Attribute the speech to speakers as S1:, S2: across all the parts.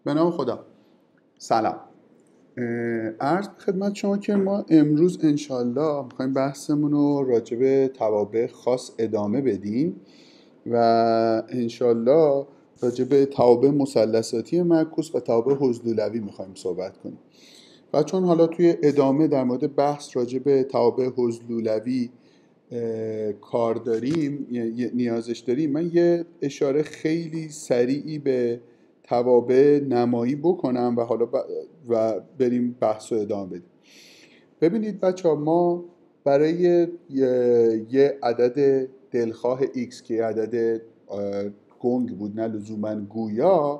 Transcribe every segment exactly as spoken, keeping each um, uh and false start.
S1: به نام خدا. سلام. عرض خدمت شما که ما امروز انشالله میخوایم بحثمون رو راجع به توابع خاص ادامه بدیم و انشالله راجع به توابع مثلثاتی معکوس و توابع حضلولوی میخوایم صحبت کنیم. و چون حالا توی ادامه در مورد بحث راجع به توابع حضلولوی کار داریم، نیازش داریم، من یه اشاره خیلی سریعی به توابع نمایی بکنم و حالا ب... و بریم بحث رو ادامه بدیم. ببینید بچه ها، ما برای یه, یه عدد دلخواه x که یه عدد گنگ بود نه لزوما گویا،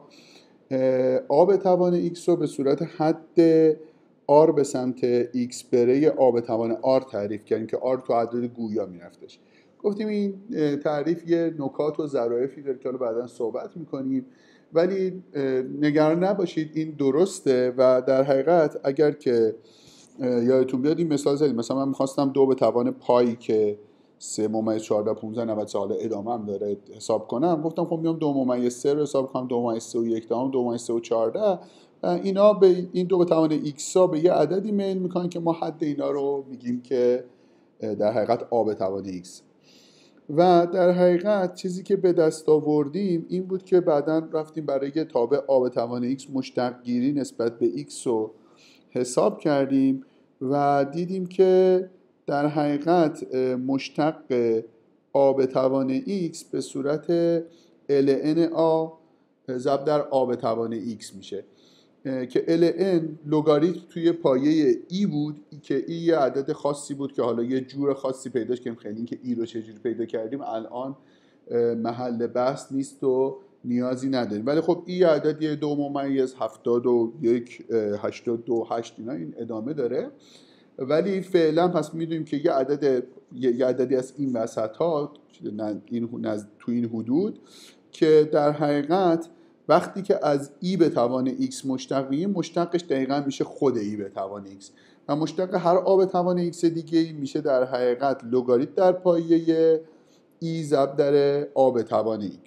S1: آ به توان x رو به صورت حد r به سمت x بره آ به توان r تعریف کردیم که r تو عدد گویا میرفتش. گفتیم این تعریف یه نکات و ظرافی داره که حالا بعدا صحبت میکنیم، ولی نگران نباشید این درسته و در حقیقت اگر که یادتون بیاد این مثال زدیم، مثلا من میخواستم دو به توان پای که سه ممیز چهارده پونزده نود سال ادامه هم داره حساب کنم، گفتم خب میام دو ممیز سه رو حساب کنم، دو ممیز سه و یک دهم، دو ممیز سه و چهارده، اینا به این دو به توان ایکس ها به یه عددی میل میکنن که ما حد اینا رو میگیم که در حقیقت آ به توان ایکس. و در حقیقت چیزی که به دست آوردیم این بود که بعداً رفتیم برای تابع آ به توان ایکس مشتق گیری نسبت به ایکس رو حساب کردیم و دیدیم که در حقیقت مشتق آ به توان x به صورت ln آ ضرب در آ به توان x میشه که ln لگاریتم توی پایه ای بود که ای یه عدد خاصی بود که حالا یه جور خاصی پیداش کردیم. خیلی این که ای رو چجوری پیدا کردیم الان محل بحث نیست و نیازی نداریم، ولی خب ای عددی دو ممیز هفتاد و یک هشتاد دو هشت اینا این ادامه داره، ولی فعلا پس میدونیم که یه عدد یه عددی از این وسط ها این تو این حدود که در حقیقت وقتی که از ای به توان x مشتقیم، مشتقش دقیقا میشه خود ای به توان x و مشتق هر آ به توان x دیگه میشه در حقیقت لگاریتم در پایه ای ضرب در آ به توان x.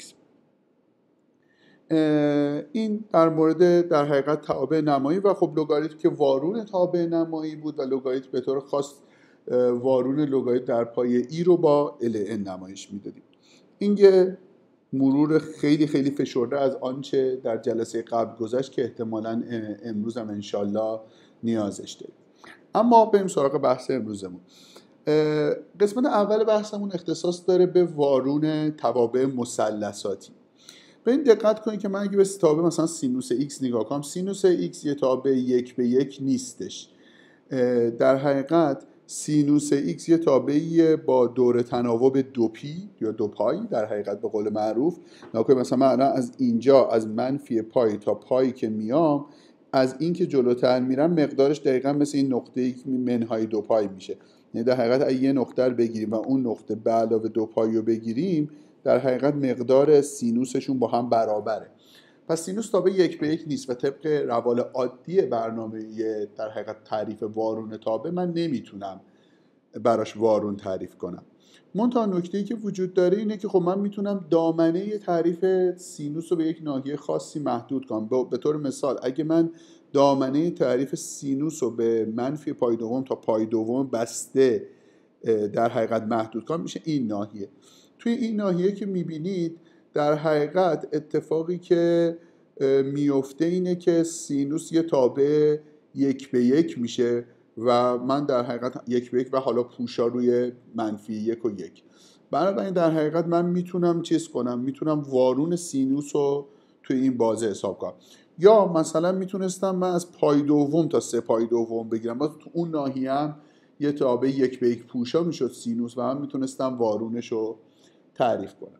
S1: این در مورد در حقیقت توابع نمایی و خب لگاریتم که وارون توابع نمایی بود و لگاریتم به طور خاص وارون لگاریتم در پایه ای رو با ln نمایش میدادیم. این یه مرور خیلی خیلی فشرده از آنچه در جلسه قبل گذشت که احتمالاً امروز هم انشالله نیازش داریم. اما بریم سراغ بحث امروزمون. قسمت اول بحثمون اختصاص داره به وارون توابع مثلثاتی. به این دقت کنید که من اگه به تابع مثلا سینوس x نگاه کنم، سینوس x یه تابع یک به یک نیستش. در حقیقت سینوس x یه تابعی با دور تناوب دو پی یا دو پای در حقیقت به قول معروف. نکنید مثلا من از اینجا از منفی پای تا پای که میام، از این که جلوتر میرم مقدارش دقیقا مثل این نقطه‌ای که منهای دو پای میشه. یعنی در حقیقت اگه یه نقطه رو بگیریم و اون نقطه به علاوه دو پای رو بگیریم، در حقیقت مقدار سینوسشون با هم برابره. پس سینوس تابع یک به یک نیست و طبق روال عادی برنامه در حقیقت تعریف وارون تابع من نمیتونم براش وارون تعریف کنم. منتها نکته‌ای که وجود داره اینه که خب من میتونم دامنه تعریف سینوس رو به یک ناحیه خاصی محدود کنم. به طور مثال اگه من دامنه تعریف سینوس رو به منفی پای دوم تا پای دوم بسته در حقیقت محدود کنم، میشه این ناحیه. توی این ناحیه که میبینید در حقیقت اتفاقی که میفته اینه که سینوس یه تابع یک به یک میشه و من در حقیقت یک به یک و حالا پوشا روی منفی یک و یک. بنابراین در حقیقت من میتونم چیز کنم، میتونم وارون سینوس رو توی این بازه حساب کنم. یا مثلا میتونستم من از پای دوم تا سه پای دوم بگیرم، باز تو اون ناحیه هم یه تابع یک به یک پوشا میشد سینوس و من میتونستم وارونش رو تعریف کنم.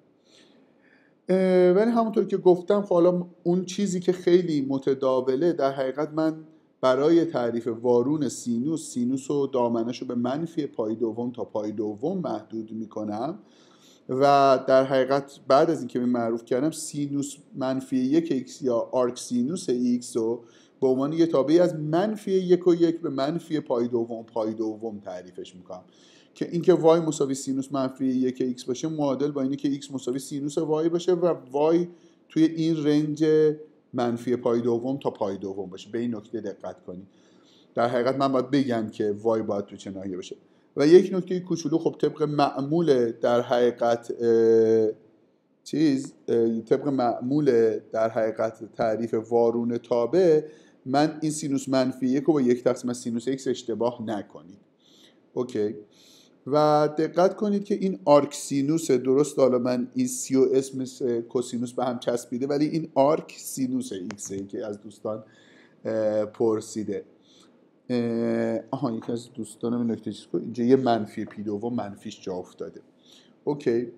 S1: ولی همونطور که گفتم حالا اون چیزی که خیلی متداوله، در حقیقت من برای تعریف وارون سینوس سینوس و دامنش رو به منفی پای دوم تا پای دوم محدود میکنم و در حقیقت بعد از اینکه من معروف کردم سینوس منفی یک ایکس یا آرک سینوس ایکس رو به عنوان یه تابعی از منفی یک و یک به منفی پای دوم پای دوم تعریفش میکنم که اینکه وای مساوی سینوس منفی یک ایکس باشه معادل با اینه که ایکس مساوی سینوس وای باشه و وای توی این رنج منفی پای دوم تا پای دوم باشه. به این نکته دقت کنید. در حقیقت من باید بگم که وای باید تو چه ناحیه باشه. و یک نکته کوچولو، خب طبق معمول در حقیقت چیز طبق معمول در حقیقت تعریف وارون تابع، من این سینوس منفی یک رو با یک تقسیم از سینوس ایکس اشتباه نکنید. اوکی. و دقت کنید که این آرک سینوس، درست حالا من این سی و اسم کوسینوس به هم چسبیده، ولی این آرک سینوس ایکسه که از دوستان پرسیده. آها یکی از دوستانم نکته چیز کنید، اینجا یه منفی پی دوم منفیش جا افتاده. اوکی.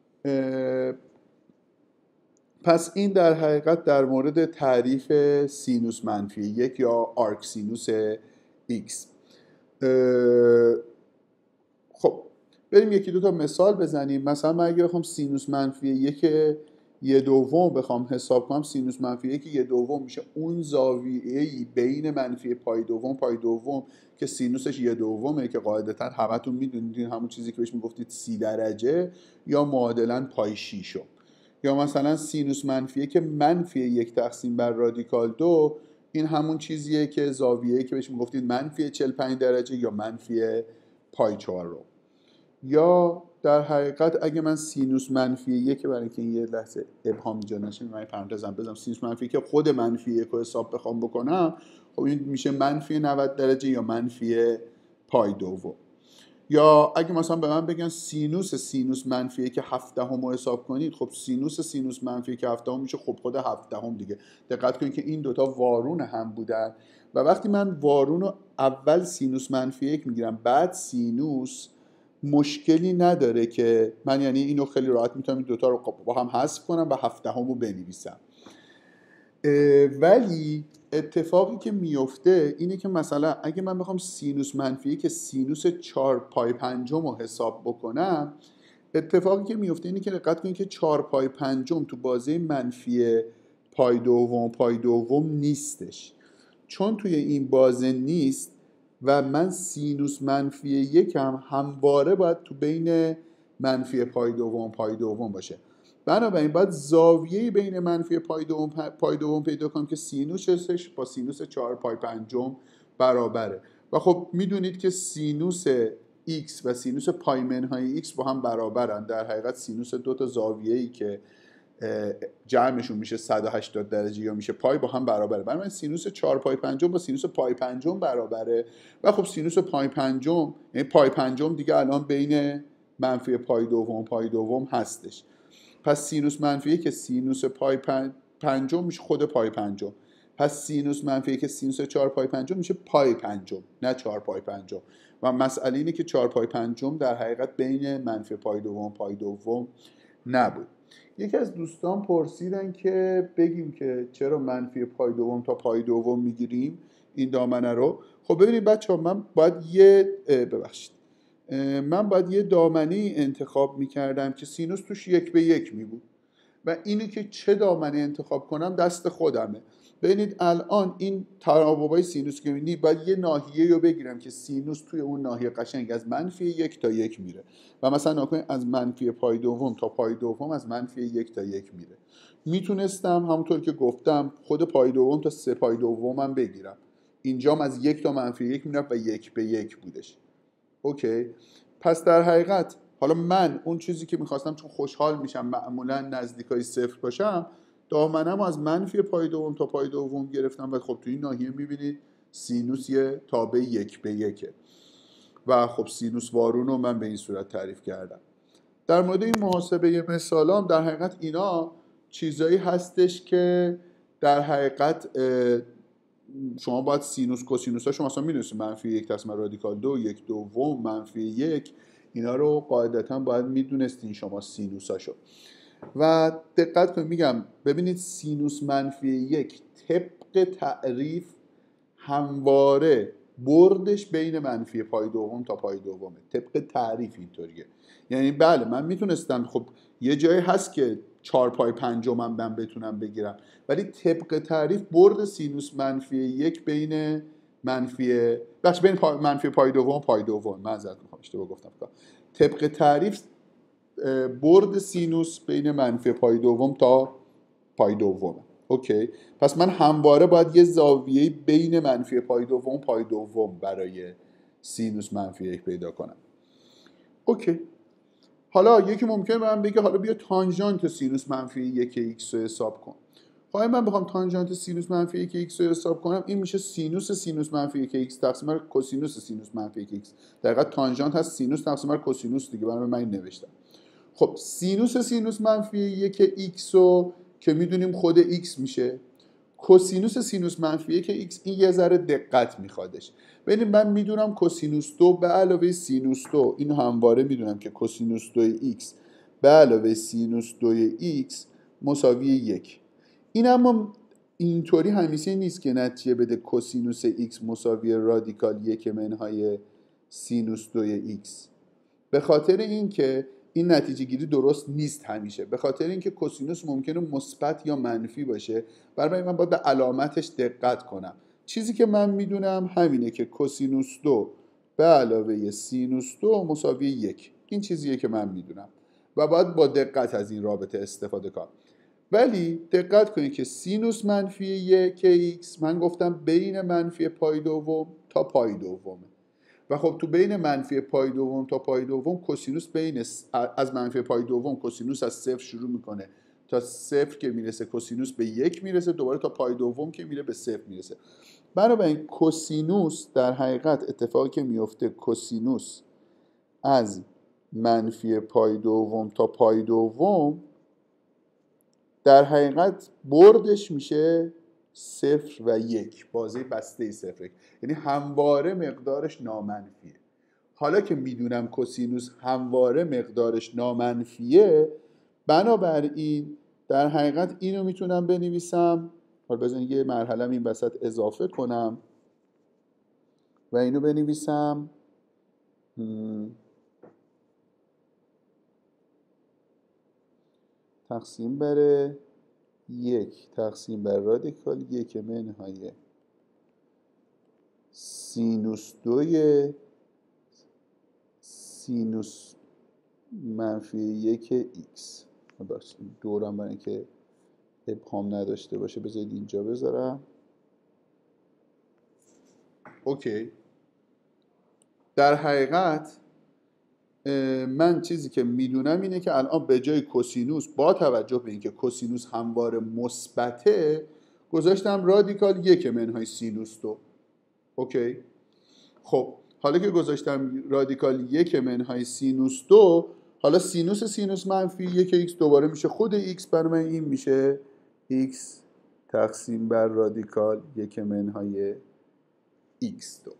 S1: پس این در حقیقت در مورد تعریف سینوس منفی یک یا آرک سینوس ایکس. خب بریم یکی دو تا مثال بزنیم. مثلا من اگه بخوام سینوس منفی یک یه دوم بخوام حساب کنم، سینوس منفی یک یه دوم میشه اون زاویه‌ای بین منفی پای دوم پای دوم که سینوسش یه دومه، که قاعدتا همتون میدونید همون چیزی که بهش میگفتید سی درجه یا معادلاً پای شیشم. یا مثلا سینوس منفیه که منفی یک تقسیم بر رادیکال دو، این همون چیزیه که زاویه‌ای که بهش میگفتید منفی چهل و پنج درجه یا منفی پای چهار رو. یا در حقیقت اگه من سینوس منفی یک، برای اینکه این یه لحظه ابهام اینجا نشه من پرانتزم بزنم، سینوس منفی که خود منفی یک رو حساب بخوام بکنم، خب این میشه منفی نود درجه یا منفی پای دوم. یا اگه مثلا به من بگن سینوس سینوس منفی که هفدهم رو حساب کنید، خب سینوس سینوس منفی که هفدهم میشه خب خود هفدهم دیگه. دقت کنید که این دوتا وارون هم بودن و وقتی من وارون رو اول سینوس منفی یک میگیرم بعد سینوس، مشکلی نداره که من یعنی اینو خیلی راحت میتونم این دوتا رو با هم حذف کنم و هفدهم رو بنویسم. ولی اتفاقی که میفته اینه که مثلا اگه من بخوام سینوس منفی که سینوس چهار پای پنجم رو حساب بکنم، اتفاقی که میفته اینه که دقت کنید که چهار پای پنجم تو بازه منفی پای دوم پای دوم نیستش. چون توی این بازه نیست و من سینوس منفی یکم همواره باید تو بین منفی پای دوم پای دوم باشه. بنابراین باید زاویه بین منفی پای دوم پای دوم پیدا کنم که سینوسش با سینوس چهار پای پنجم برابره. و خب میدونید که سینوس x و سینوس پای منهای x با هم برابرن. در حقیقت سینوس دو تا زاویه‌ای که جمعشون میشه صد و هشتاد درجه یا میشه پای با هم برابره. بنابراین سینوس چهار پای پنجم با سینوس پای پنجم برابره و خب سینوس پای پنجم، یعنی پای پنجم دیگه الان بین منفی پای دوم پای دوم هستش. پس سینوس منفی که سینوس پای پنجم میشه خود پای پنجم. پس سینوس منفی که سینوس چهار پای پنجم میشه پای پنجم، نه چهار پای پنجم. و مسئله اینه که چهار پای پنجم در حقیقت بین منفی پای دوم پای دوم نبود. یکی از دوستان پرسیدن که بگیم که چرا منفی پای دوم تا پای دوم میگیریم این دامنه رو. خب ببینید بچه‌ها، من باید یه ببخشید من باید یه دامنه انتخاب میکردم که سینوس توش یک به یک میبود و اینو که چه دامنه انتخاب کنم دست خودمه. ببینید الان این ترابط‌های سینوس که می‌بینید باید یه ناحیه رو بگیرم که سینوس توی اون ناحیه قشنگ از منفی یک تا یک میره و مثلا نکنید از منفی پای دوم تا پای دوم از منفی یک تا یک میره. میتونستم همونطور که گفتم خود پای دوم تا سه پای دومم بگیرم، اینجام از یک تا منفی یک میرفت و یک به یک بودش. اوکی. پس در حقیقت حالا من اون چیزی که میخواستم، چون خوشحال میشم معمولا نزدیکای صفر باشم، دامنم از منفی پای دوم تا پای دوم گرفتم و خب توی این ناحیه میبینید سینوس یه تابع یک به یکه و خب سینوس وارون رو من به این صورت تعریف کردم. در مورد این محاسبه مثالام در حقیقت اینا چیزایی هستش که در حقیقت شما باید سینوس کوسینوس ها شما اصلا میدونید منفی یک تقسیم رادیکال دو یک دوم منفی یک، اینا رو قاعدتا باید میدونستین شما سینوس هاشو. و دقت کنید میگم ببینید سینوس منفی یک طبق تعریف همواره بردش بین منفی پای دوم تا پای دومه. طبق تعریف اینطوریه. یعنی بله من میتونستم خب یه جایی هست که چهار پای پنجم من بتونم بگیرم، ولی طبق تعریف برد سینوس منفی یک بین منفی بخش بین پای منفی پای دوم پای دوم معذرت میخوام اشتباه گفتم. طبق تعریف برد سینوس بین منفی پای دوم تا پای دومه. اوکی، پس من همواره باید یه زاویه بین منفی پای دوم پای دوم برای سینوس منفی یک پیدا کنم. اوکی، حالا یکی ممکنه به من بگه حالا بیا تانژانت سینوس منفی یک ایکس رو حساب کن. خب من بخوام تانژانت سینوس منفی یک ایکس رو حساب کنم، این میشه سینوس سینوس منفی یک ایکس تقسیم بر کوسینوس سینوس منفی یک ایکس. در حقیقت تانژانت هست سینوس تقسیم بر کوسینوس دیگه، برای من نوشتم. خب سینوس سینوس منفی یک ایکس رو که میدونیم خود ایکس میشه، کوسینوس سینوس منفی یک ایکس این یه ذره دقت میخوادش. ببینید من میدونم کوسینوس دو به علاوه سینوس دو، اینو همواره میدونم که کوسینوس دو ایکس به علاوه سینوس دو ایکس مساوی یک. این اما اینطوری همیشه نیست که نتیجه بده کوسینوس ایکس مساوی رادیکال یک منهای سینوس دو ایکس. به خاطر اینکه این نتیجه گیری درست نیست همیشه، به خاطر اینکه کوسینوس ممکنه مثبت یا منفی باشه، برای من باید به علامتش دقت کنم. چیزی که من میدونم همینه که کوسینوس دو به علاوه سینوس دو مساوی یک. این چیزیه که من میدونم و باید با دقت از این رابطه استفاده کنم. ولی دقت کنید که سینوس منفی یک ایکس من گفتم بین منفی پای دوم تا پای دومه و خب تو بین منفی پای دوم تا پای دوم کوسینوس بین از منفی پای دوم کوسینوس از صفر شروع میکنه تا صفر که میرسه کوسینوس به یک میرسه، دوباره تا پای دوم که میره به صفر میرسه. بنابراین کوسینوس در حقیقت اتفاقی که میفته کوسینوس از منفی پای دوم تا پای دوم در حقیقت بردش میشه صفر و یک، بازه بسته صفر، یعنی همواره مقدارش نامنفیه. حالا که میدونم کوسینوس همواره مقدارش نامنفیه، بنابراین در حقیقت اینو میتونم بنویسم. حالا بذارید یه مرحله این وسط اضافه کنم و اینو بنویسم تقسیم بر یک تقسیم بر رادیکال یک منهای سینوس دوی سینوس منفی یک ایکس. باشه دورم برای اینکه ابهام نداشته باشه بذارید اینجا بذارم. اوکی، در حقیقت من چیزی که میدونم اینه که الان به جای کوسینوس با توجه به اینکه کوسینوس همواره مثبته گذاشتم رادیکال یک منهای سینوس دو. اوکی، خب حالا که گذاشتم رادیکال یک منهای سینوس دو، حالا سینوس سینوس منفی یک ایکس دوباره میشه خود ایکس، برای من این میشه ایکس تقسیم بر رادیکال یک منهای ایکس دو.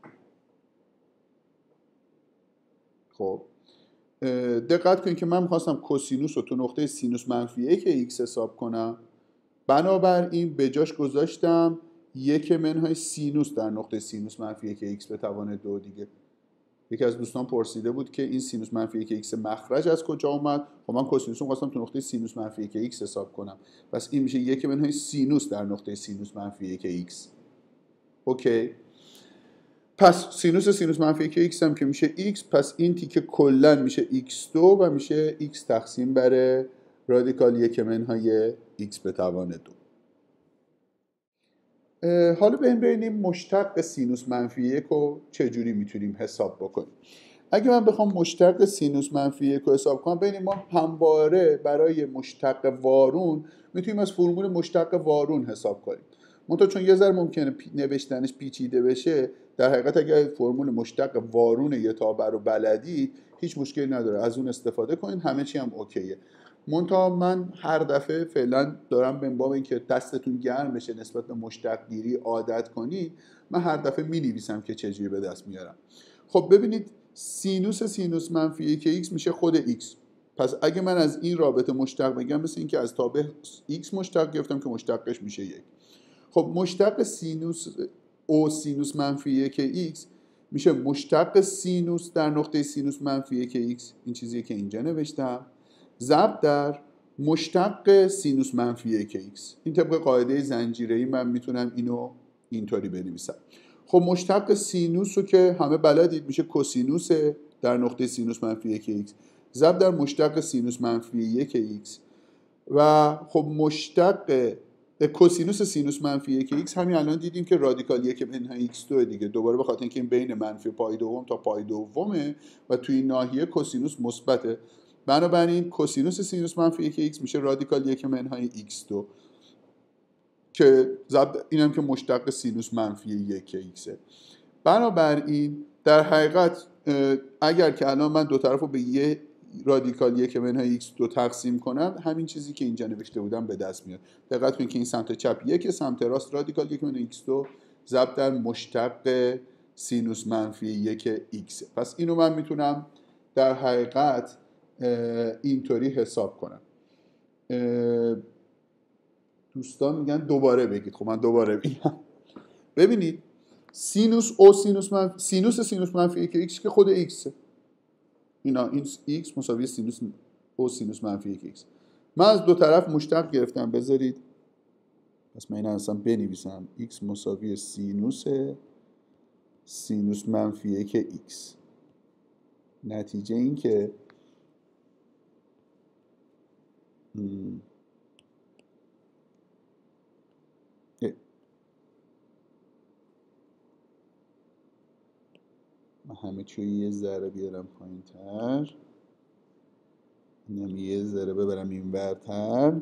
S1: خب دقت کنید که من میخواستم کوسینوس رو تو نقطه سینوس منفی یک ایکس حساب کنم، بنابراین به جاش گذاشتم یک منهای سینوس در نقطه سینوس منفی یک ایکس به توان دو دیگه. یکی از دوستان پرسیده بود که این سینوس منفی یک ایکس مخرج از کجا اومد. خب من کوسینوس رو خواستم تو نقطه سینوس منفی یک ایکس حساب کنم، پس این میشه یک منهای سینوس در نقطه سینوس منفی یک ایکس. اوکی، پس سینوس سینوس منفی یک ایکس هم که میشه ایکس، پس این تیکه کلن میشه ایکس دو و میشه ایکس تقسیم بر رادیکال یک منهای ایکس به توان دو. حالا بریم ببینیم مشتق سینوس منفی یک رو چجوری میتونیم حساب بکنیم. اگه من بخوام مشتق سینوس منفی یک رو حساب کنم، ببینیم ما همواره برای مشتق وارون میتونیم از فرمول مشتق وارون حساب کنیم. منتها چون یه ذره ممکنه پی... نوشتنش پیچیده بشه، در حقیقت اگه فرمول مشتق وارون یه تابع رو بلدید هیچ مشکلی نداره، از اون استفاده کنید، همه چی هم اوکیه. منتها من هر دفعه فعلا دارم به باب اینکه دستتون گرم بشه نسبت به مشتق گیری عادت کنید، من هر دفعه می نویسم که چجوری به دست میارم. خب ببینید سینوس سینوس منفی یک ایکس میشه خود ایکس. پس اگه من از این رابطه مشتق بگم مثل اینکه از تابع ایکس مشتق گرفتم که مشتقش میشه یک. خب مشتق سینوس او سینوس منفی یک ایکس میشه مشتق سینوس در نقطه سینوس منفی یک ایکس، این چیزیه که اینجا نوشتم، ضرب در مشتق سینوس منفی یک ایکس. این طبق قاعده زنجیره‌ای من میتونم اینو اینطوری بنویسم. خب مشتق سینوس رو که همه بلدید میشه کوسینوس در نقطه سینوس منفی یک ایکس ضرب در مشتق سینوس منفی یک ایکس و خب مشتق کوسینوس سینوس منفی یک ایکس همین الان دیدیم که رادیکال یک منهای ایکس دو دیگه، دوباره به خاطر اینکه این بین منفی پای دوم تا پای دومه و توی این ناحیه کوسینوس مثبته، بنابراین کوسینوس سینوس منفی یک ایکس میشه رادیکال یک منهای ایکس دو که ضرب اینم که مشتق سینوس منفی یک ایکسه. بنابراین در حقیقت اگر که الان من دو طرف رو به یه رادیکال یک منهای ایکس دو تقسیم کنم، همین چیزی که اینجا نوشته بودم به دست میاد. دقت کنید که این سمت چپ یک، سمت راست رادیکال یک منهای ایکس دو ضرب در مشتق سینوس منفی یک ایکس. پس اینو من میتونم در حقیقت اینطوری حساب کنم. دوستان میگن دوباره بگید، خب من دوباره میگم. ببینید سینوس او سینوس منفی سینوس سینوس منفی یک ایکس که خود ایکسه، اینا این ایکس مساوی سینوس او سینوس منفی یک ایکس. من از دو طرف مشتق گرفتم، بذارید پس من این اصلا بنویسم ایکس مساوی سینوس سینوس منفی یک ایکس. نتیجه این که م... من همه چیو یه ذره بیارم پایین تر، اینم یه ذره ببرم این برتر.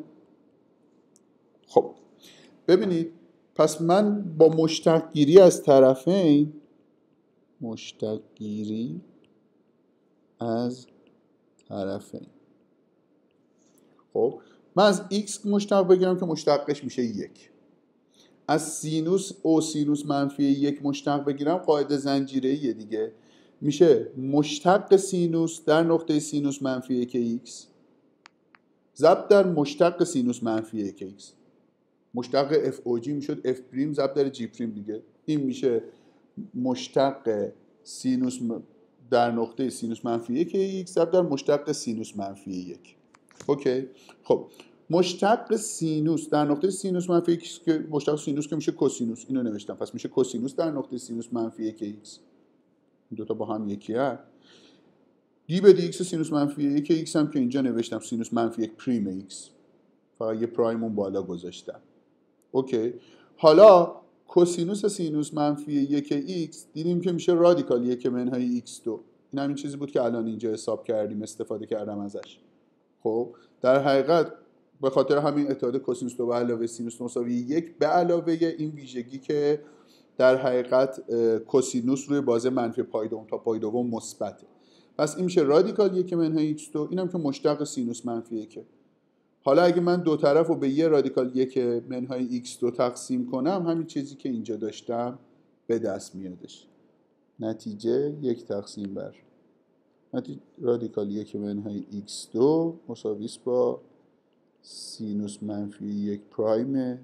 S1: خب ببینید پس من با مشتق گیری از طرفین مشتق گیری از طرفین خب من از x مشتق بگیرم که مشتقش میشه یک، از سینوس او سینوس منفی یک مشتق بگیرم قاعده زنجیره‌ایه دیگه، میشه مشتق سینوس در نقطه سینوس منفی یک x ضرب در مشتق سینوس منفی یک x. مشتق اف او جی میشد اف پریم ضرب در جی پریم دیگه. این میشه مشتق سینوس در نقطه سینوس منفی یک x ضرب در مشتق سینوس منفی یک. اوکی. خب مشتق سینوس در نقطه سینوس منفی x که مشتق سینوس که میشه کوسینوس، اینو نوشتم، پس میشه کوسینوس در نقطه سینوس منفی یک x. این دو تا با هم یکی هست. دی به دی ایکس سینوس منفی یک ایکس هم که اینجا نوشتم سینوس منفی یک پریم ایکس، فقط یه پرایم اون بالا گذاشتم. اوکی. حالا کوسینوس سینوس منفی یک ایکس دیدیم که میشه رادیکال یک منهای ایکس دو. این همین چیزی بود که الان اینجا حساب کردیم، استفاده کردم ازش. خب در حقیقت به خاطر همین اتحاد کوسینوس دو به علاوه سینوس مساوی یک به علاوه این ویژگی که در حقیقت کوسینوس روی بازه منفی پای دوم تا پای دوم مثبته، پس این میشه رادیکال یک منهای ایکس دو. اینم که مشتق سینوس منفی یکه. حالا اگه من دو طرف رو به یه رادیکال یک منهای ایکس دو تقسیم کنم، همین چیزی که اینجا داشتم به دست میادش. نتیجه یک تقسیم بر نتیجه رادیکال یک منهای ایکس دو مساویس با سینوس منفی یک پرایم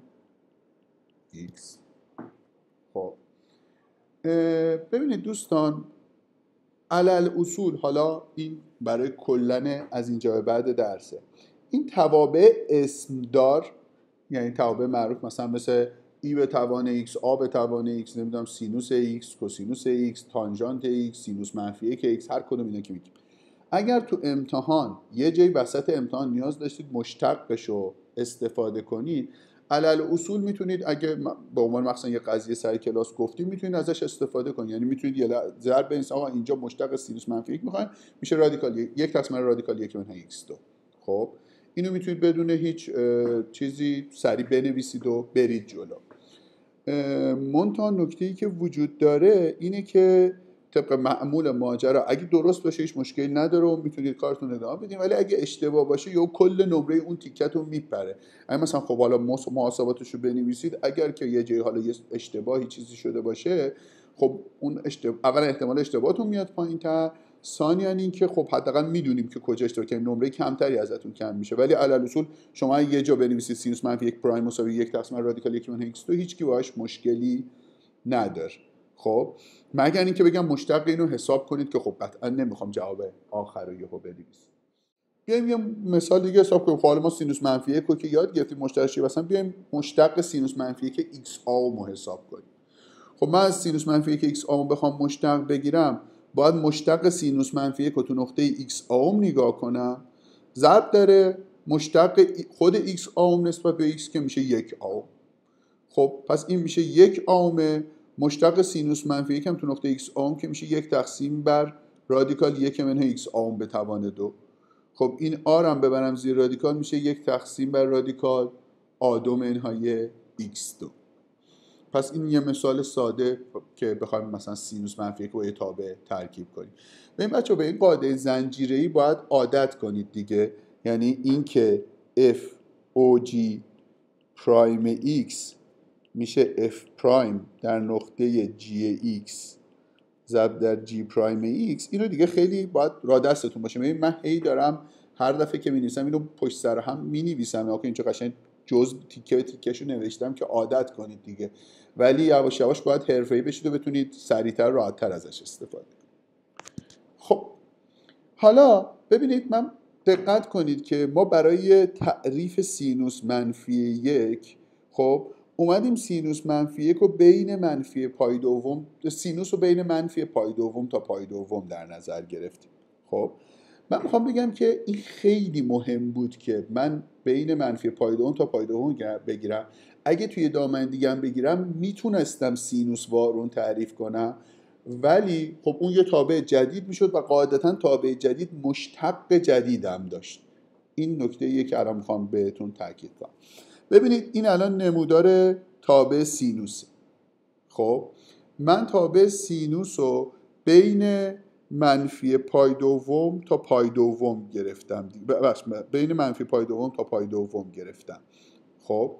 S1: ایکس. خب ببینید دوستان، علل اصول، حالا این برای کلن از اینجا به بعد درسه، این توابع اسمدار، یعنی توابع معروف مثلا مثل ای به توان x، آ به توان x، نمیدونم سینوس x، کوسینوس x، تانژانت x، سینوس منفی یک x، هر کدوم اینا که میگیم، اگر تو امتحان یه جای وسط امتحان نیاز داشتید مشتقشو استفاده کنید، علل اصول میتونید اگه به عنوان مثلا یه قضیه سر کلاس گفتیم میتونید ازش استفاده کنید. یعنی میتونید یه ضرب بنویسید آقا اینجا مشتق سینوس منفی یک میخوایم، میشه رادیکال یک تقسیم رادیکال یک منهای ایکس دو. خب اینو میتونید بدون هیچ چیزی سریع بنویسید و برید جلو. منتها نکته‌ای که وجود داره اینه که طبق معمول ماجرا اگه درست باشه هیچ مشکلی نداره و میتونید کارتون ادامه بدین، ولی اگه اشتباه باشه یا کل نمره اون تیکتون میپره. اگه مثلا خب حالا محاسباتش رو بنویسید، اگر که یه جایی حالا یه اشتباهی چیزی شده باشه، خب اون اشتباه اولا احتمال اشتباهتون میاد پایین‌تر، ثانیاً این که خب حداقل میدونیم که کجا اشتباه کردیم، نمره کمتری ازتون کم میشه. ولی علل اصول شما یه جا بنویسید سینوس منفی یک پرایم مساوی یک تقسیم رادیکال یک منهای ایکس دو، هیچ کی باهاش مشکلی نداره. خب مگر اینکه بگم مشتق اینو حساب کنید که خب قطعا نمیخوام جواب آخر رو یهو بنویسم. بیایم یه مثال دیگه حساب کنیم. حالا ما سینوس منفی یک رو که یاد گرفتیم مشتقش چیه، مثلا بیایم مشتق سینوس منفی یک ایکس آ رو حساب کنیم. خب من از سینوس منفی یک ایکس آ بخوام مشتق بگیرم، باید مشتق سینوس منفی یک رو تو نقطه ایکس آ نگاه کنم، ضرب داره مشتق خود x اوم نسبت به x که میشه یک اوم. خب پس این میشه یک اومه، مشتق سینوس منفی یک هم تو نقطه x اوم که میشه یک تقسیم بر رادیکال یک منهای x اوم به توان دو. خب این r هم ببرم زیر رادیکال میشه یک تقسیم بر رادیکال آ دو منهای x دو. پس این یه مثال ساده که بخوایم مثلا سینوس منفی یک با یه تابع ترکیب کنیم. ببین بچه به این قاعده زنجیره‌ای باید عادت کنید دیگه، یعنی این که f اوجی پرایم x میشه f پرایم در نقطه g x ضرب در g پرایم x، اینو دیگه خیلی باید را دستتون باشه. ببین من هی دارم هر دفعه که می‌نویسم اینو پشت سر هم می‌نویسم، آخه اینجا قشنگ جزء تیکه به تیکه‌شو نوشتم که عادت کنید دیگه، ولی یواش یواش باید حرفه‌ای بشید و بتونید سریعتر راحت‌تر ازش استفاده کنید. خب حالا ببینید، من دقت کنید که ما برای تعریف سینوس منفی یک خب اومدیم سینوس منفی یک رو بین منفی پای دوم، سینوس رو بین منفی پای دوم تا پای دوم در نظر گرفتیم. خب من میخوام بگم که این خیلی مهم بود که من بین منفی پای دوم تا پای دوم بگیرم. اگه توی دامنه دیگه هم بگیرم میتونستم سینوس وارون تعریف کنم، ولی خب اون یه تابع جدید میشد و قاعدتا تابع جدید مشتق جدیدم داشت. این نکته یه که الان میخوام بهتون تاکید کنم. ببینید این الان نمودار تابع سینوسه. خب من تابع سینوس رو بین منفی پای دوم تا پای دوم گرفتم، بین منفی پای دوم تا پای دوم گرفتم. خب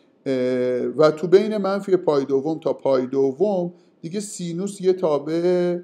S1: و تو بین منفی پای دوم تا پای دوم دیگه سینوس یه تابع،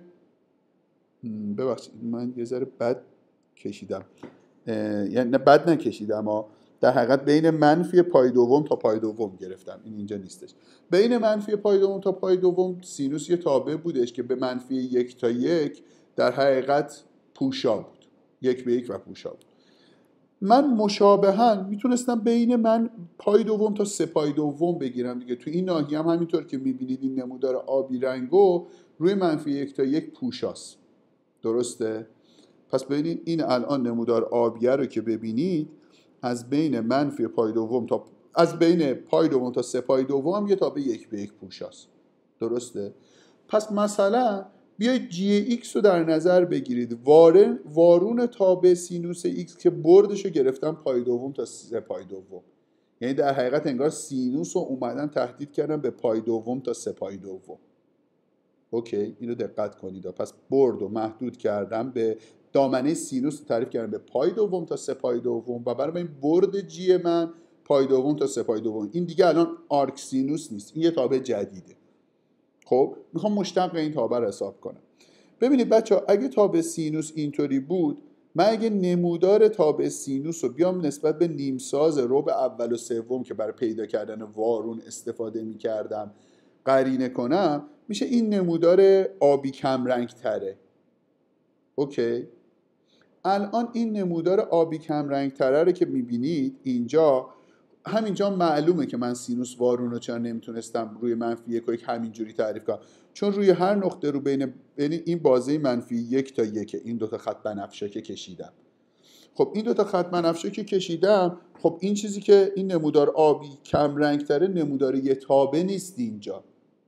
S1: ببخشید من یه ذره بد کشیدم، یعنی نه بد نکشیدم ها، در حقیقت بین منفی پای دوم تا پای دوم گرفتم، این اینجا نیستش. بین منفی پای دوم تا پای دوم سینوس یه تابع بودش که به منفی یک تا یک در حقیقت پوشا بود، یک به یک و پوشا بود. من مشابهاً میتونستم بین من پای دوم تا سه پای دوم بگیرم دیگه. تو این ناحیه هم همینطور که میبینید این نمودار آبی رنگو روی منفی یک تا یک پوشاست، درسته؟ پس ببینید این الان نمودار آبیه رو که ببینید از بین منفی پای دوم تا از بین پای دوم تا سه پای دوم یه تابع یک به یک پوشاست، درسته؟ پس مثلا بیایید جی ایکس رو در نظر بگیرید، وارن وارون تابع سینوس ایکس که بردش رو گرفتم پای دوم تا سه پای دوم، یعنی در حقیقت انگار سینوس رو اومدن تهدید کردن به پای دوم تا سه پای دوم. اوکی، اینو دقت کنید. پس برد و محدود کردم به دامنه سینوس، تعریف کردم به پای دوم تا سه پای دوم و برای این برد جی من پای دوم تا سه پای دوم. این دیگه الان آرک سینوس نیست، این یه تابع جدیده. خب میخوام مشتق این تابع رو حساب کنم. ببینید بچه‌ها، اگه تابع سینوس اینطوری بود، من اگه نمودار تابع سینوس رو بیام نسبت به نیمساز ربع اول و سوم که برای پیدا کردن وارون استفاده میکردم قرینه کنم، میشه این نمودار آبی کم رنگ تره. اوکی، الان این نمودار آبی کم رنگ تره رو که میبینید اینجا، همینجا معلومه که من سینوس وارون رو چرا نمیتونستم روی منفی یک و یک همینجوری تعریف کنم، چون روی هر نقطه رو بین بین این بازه منفی یک تا یک این دوتا خط بنفشه که کشیدم. خب این دوتا خط بنفشه که کشیدم، خب این چیزی که این نمودار آبی کم رنگ تره نمودار یه تابع نیست اینجا.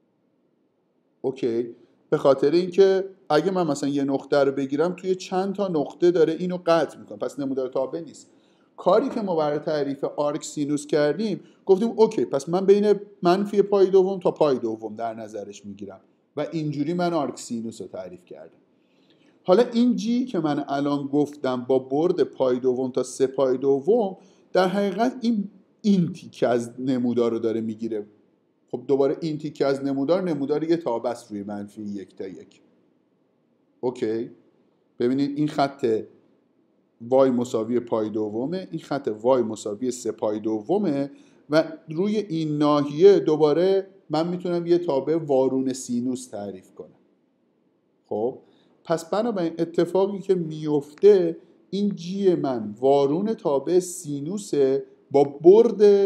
S1: اوکی، به خاطر اینکه اگه من مثلا یه نقطه رو بگیرم توی چند تا نقطه داره اینو قطع میکنه، پس نمودار تابع نیست. کاری که ما برای تعریف آرک سینوس کردیم، گفتیم اوکی پس من بین منفی پای دوم تا پای دوم در نظرش میگیرم و اینجوری من آرک سینوس رو تعریف کردم. حالا این جی که من الان گفتم با برد پای دوم تا سه پای دوم، در حقیقت این این تیکه از نمودار رو داره میگیره. خب دوباره این تیکه از نمودار نمودار یه تابع است روی منفی یک تا یک. اوکی، ببینید این خط وای مساوی پای دومه، این خط وای مساوی سه پای دومه و روی این ناحیه دوباره من میتونم یه تابع وارون سینوس تعریف کنم. خب پس بنابراین اتفاقی که میفته این جی من وارون تابع سینوسه با برد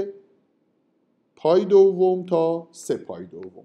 S1: پای دوم تا سه پای دوم.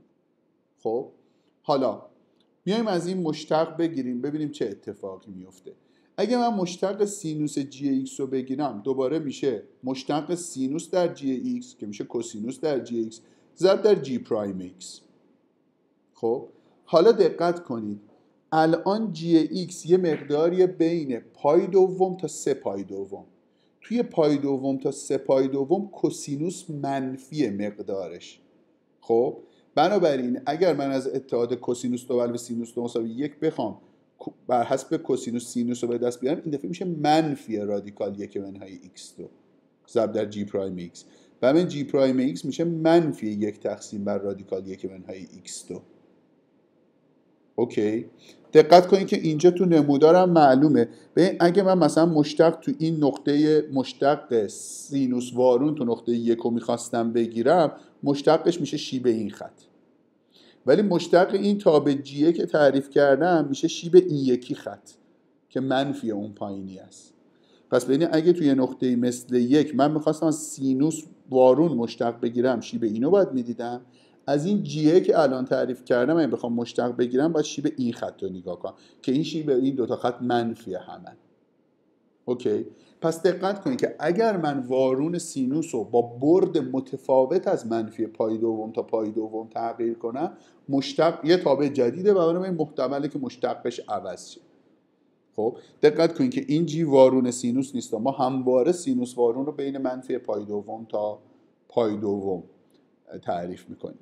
S1: خب حالا میایم از این مشتق بگیریم ببینیم چه اتفاقی میفته. اگه من مشتق سینوس جی ایکس رو بگیرم دوباره میشه مشتق سینوس در جی ایکس که میشه کوسینوس در جی ایکس ضرب در جی پرایم ایکس. خب حالا دقت کنید الان جی ایکس یه مقداری بین پای دوم تا سه پای دوم. توی پای دوم تا سه پای دوم کوسینوس منفی مقدارش. خب بنابراین اگر من از اتحاد کوسینوس دو بر سینوس دو مساوی یک بخوام بر حسب کوسینوس سینوس رو به دست بیارم، این دفعه میشه منفی رادیکال یک منهای ایکس دو ضرب در جی پرایم ایکس. و من جی پرایم ایکس میشه منفی یک تقسیم بر رادیکال یک منهای ایکس دو. اوکی، دقت کنید که اینجا تو نمودارم معلومه. به اگه من مثلا مشتق تو این نقطه مشتق سینوس وارون تو نقطه یک رو میخواستم بگیرم، مشتقش میشه شیب این خط. ولی مشتق این تابع جیه که تعریف کردم میشه شیب این یکی خط که منفی اون پایینی است. پس ببینید اگه توی نقطه مثل یک من میخواستم از سینوس وارون مشتق بگیرم، شیب اینو باید میدیدم. از این جیه که الان تعریف کردم اگه بخوام مشتق بگیرم باید شیب این خط رو نگاه کنم که این شیب این دوتا خط منفی همن. اوکی، پس دقت کنید که اگر من وارون سینوس رو با برد متفاوت از منفی پای دوم تا پای دوم تغییر کنم، مشتق یه تابع جدیده و برای محتمله که مشتقش عوض شه. خب دقت کنید که این جی وارون سینوس نیست، ما همواره سینوس وارون رو بین منفی پای دوم تا پای دوم تعریف میکنیم.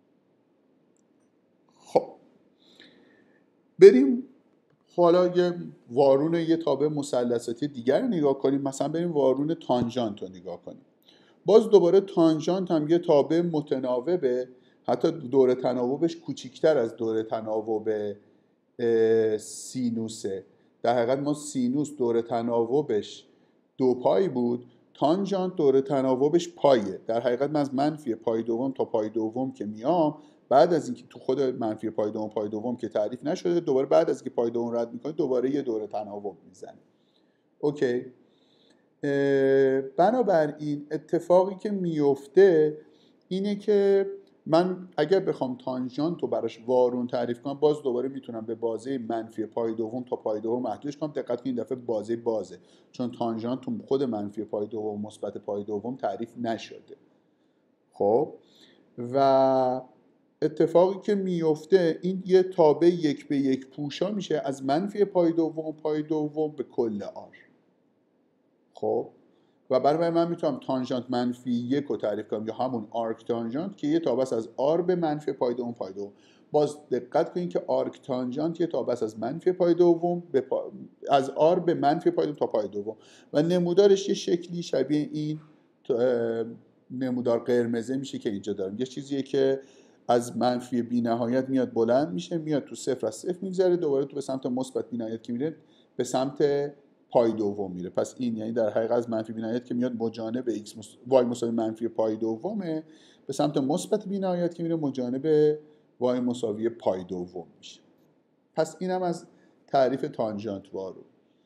S1: خب بریم حالا یه وارون یه تابع مثلثاتی دیگر رو نگاه کنیم. مثلا بریم وارون تانژانت رو نگاه کنیم. باز دوباره تانژانت هم یه تابع متناوبه، حتی دوره تناوبش کوچیکتر از دوره تناوب سینوسه. در حقیقت ما سینوس دوره تناوبش دو پای بود، تانژانت دوره تناوبش پایه. در حقیقت من از منفی پای دوم تا پای دوم که میام، بعد از اینکه تو خود منفی پای دوم پای دوم که تعریف نشده، دوباره بعد از اینکه پای دوم رد میکنه دوباره یه دوره تناوب میزنه. اوکی، بنابراین اتفاقی که میفته اینه که من اگر بخوام تانژانت رو براش وارون تعریف کنم، باز دوباره میتونم به بازه منفی پای دوم تا پای دوم محدودش کنم. دقت کنید این دفعه بازه بازه، چون تانژانت تو خود منفی پای دوم مثبت پای دوم تعریف نشده. خب و اتفاقی که میفته این یه تابع یک به یک پوشا میشه از منفی پای دوم پای دوم به کل آر. خب و برای من میتونم تانژانت منفی یک رو تعریف کنم یا همون آرک تانژانت که یه تابع از آر به منفی پای دوم پای دوم. باز دقت کنید که آرک تانژانت یه تابع از منفی پای دوم به پا... از آر به منفی پای دوم تا پای دوم و نمودارش یه شکلی شبیه این نمودار قرمزه میشه که اینجا دارم. یه چیزیه که از منفی بی نهایت میاد بلند میشه، میاد تو صفر از صفر میگذره، دوباره تو به سمت مثبت بی نهایت که میره به سمت پای دوم میره. پس این یعنی در حقیقت از منفی بی نهایت که میاد مجانب x مس... y مساوی منفی پای دومه، به سمت مثبت بی نهایت که میره مجانب y مساوی پای دوم میشه. پس اینم از تعریف تانژانت وارون.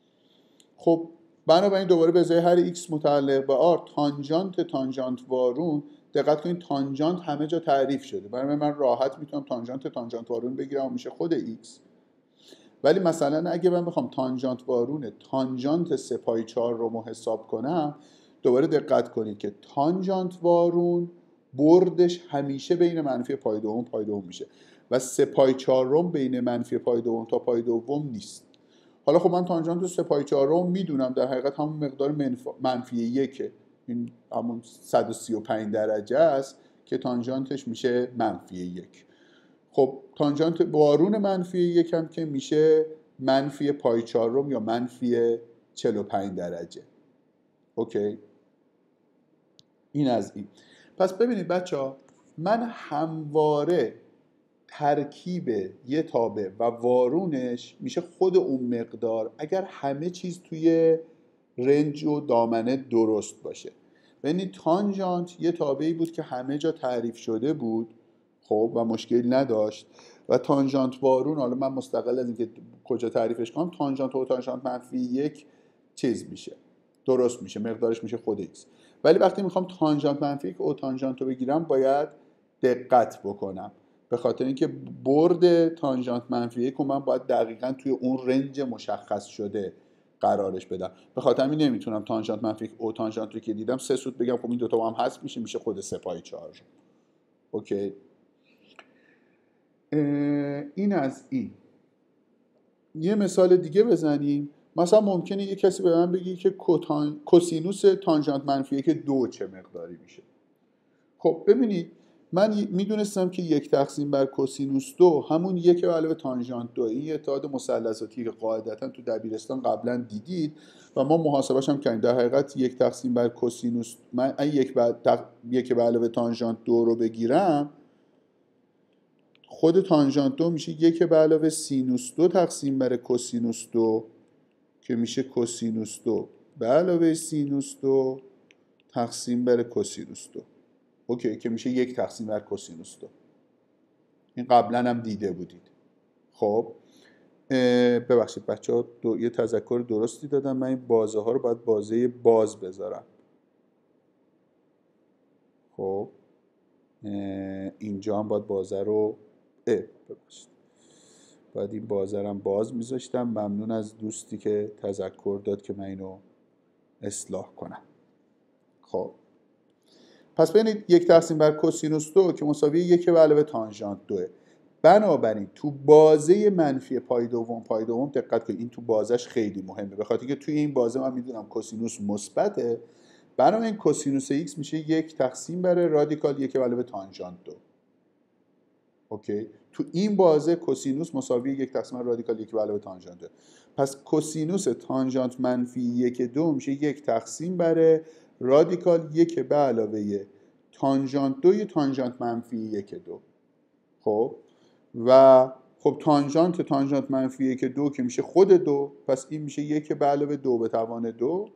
S1: خب بنابراین دوباره به ازای هر x متعلق به r تانژانت تانژانت وارون، دقت کنید تانژانت همه جا تعریف شده. برای من راحت میتونم تانژانت تانژانت وارون بگیرم و میشه خود x. ولی مثلا اگه من بخوام تانژانت وارون تانژانت سه پای چهار رو حساب کنم، دوباره دقت کنید که تانژانت وارون بردش همیشه بین منفی پای دوم پای دوم میشه و سه پای چهار روم بین منفی پای دوم تا پای دوم نیست. حالا خب من تانژانت سه پای چهار روم میدونم در حقیقت همون مقدار منف... منفی یکه، این همون صد و سی و پنج درجه است که تانژانتش میشه منفی یک. خب تانژانت وارون منفی یکم که میشه منفی پای چهارم یا منفی چهل و پنج درجه. اوکی، این از این. پس ببینید بچه ها، من همواره ترکیب یه تابع و وارونش میشه خود اون مقدار اگر همه چیز توی رنج و دامنه درست باشه. ببینید تانژانت یه تابعی بود که همه جا تعریف شده بود، خب و مشکلی نداشت. و تانژانت وارون، حالا من مستقل از اینکه کجا تعریفش کنم، تانژانت و تانژانت منفی یک چیز میشه، درست میشه، مقدارش میشه خود x. ولی وقتی میخوام تانژانت منفی یک او تانژانت رو بگیرم باید دقت بکنم، به خاطر اینکه برد تانژانت منفی یک رو من باید دقیقاً توی اون رنج مشخص شده قرارش بدم. به خاطر همین نمیتونم تانژانت منفی او تانژانت رو که دیدم سه سود بگم خب این دوتا با هم حذف میشه، میشه خود سه پای چهار. اوکی، این از این. یه مثال دیگه بزنیم. مثلا ممکنه یه کسی به من بگی که کوتان... کوسینوس تانژانت منفی که دو چه مقداری میشه. خب ببینید من میدونستم که یک تقسیم بر کوسینوس دو همون یک به علاوه تانژانت دو. این اتحاد مثلثاتی که قاعدتا تو دبیرستان قبلا دیدید و ما محاسبه‌اش هم کردیم. در حقیقت یک تقسیم بر کوسینوس، من اگه یک به تق... یک به علاوه تانژانت دو رو بگیرم، خود تانژانت دو میشه یک به علاوه سینوس دو تقسیم بر کوسینوس دو که میشه کوسینوس دو به علاوه سینوس دو تقسیم بر کوسینوس دو. اوکی، که میشه یک تقسیم بر کوسینوس دو. این قبلا هم دیده بودید. خب ببخشید بچه ها، دو... یه تذکر درستی دادم. من این بازه ها رو باید بازه باز بذارم. خب اینجا هم باید بازه رو اه ببخشید باید این بازه رو هم باز میذاشتم. ممنون از دوستی که تذکر داد که من اینو اصلاح کنم. خب پس ببینید یک تقسیم بر کوسینوس دو که مساوی یک به علاوه تانژانت دوه. بنابراین تو بازه منفی پای دوم پای دوم دقت کنید، این تو بازش خیلی مهمه، به خاطر که توی این بازه من میدونم کوسینوس مثبته. بنابراین کوسینوس ایکس میشه یک تقسیم بر رادیکال یک به علاوه تانژانت دو. اوکی، تو این بازه کوسینوس مساوی یک تقسیم بر رادیکال یک به علاوه تانژانت دو. پس کوسینوس تانژانت منفی یک دو میشه یک تقسیم بر رادیکال یک به علاوه تانژانت دو تانژانت منفی یک دو. خب و خب تانژانت تانژانت منفی یک دو که میشه خود دو، پس این میشه یک به علاوه دو به توان دو.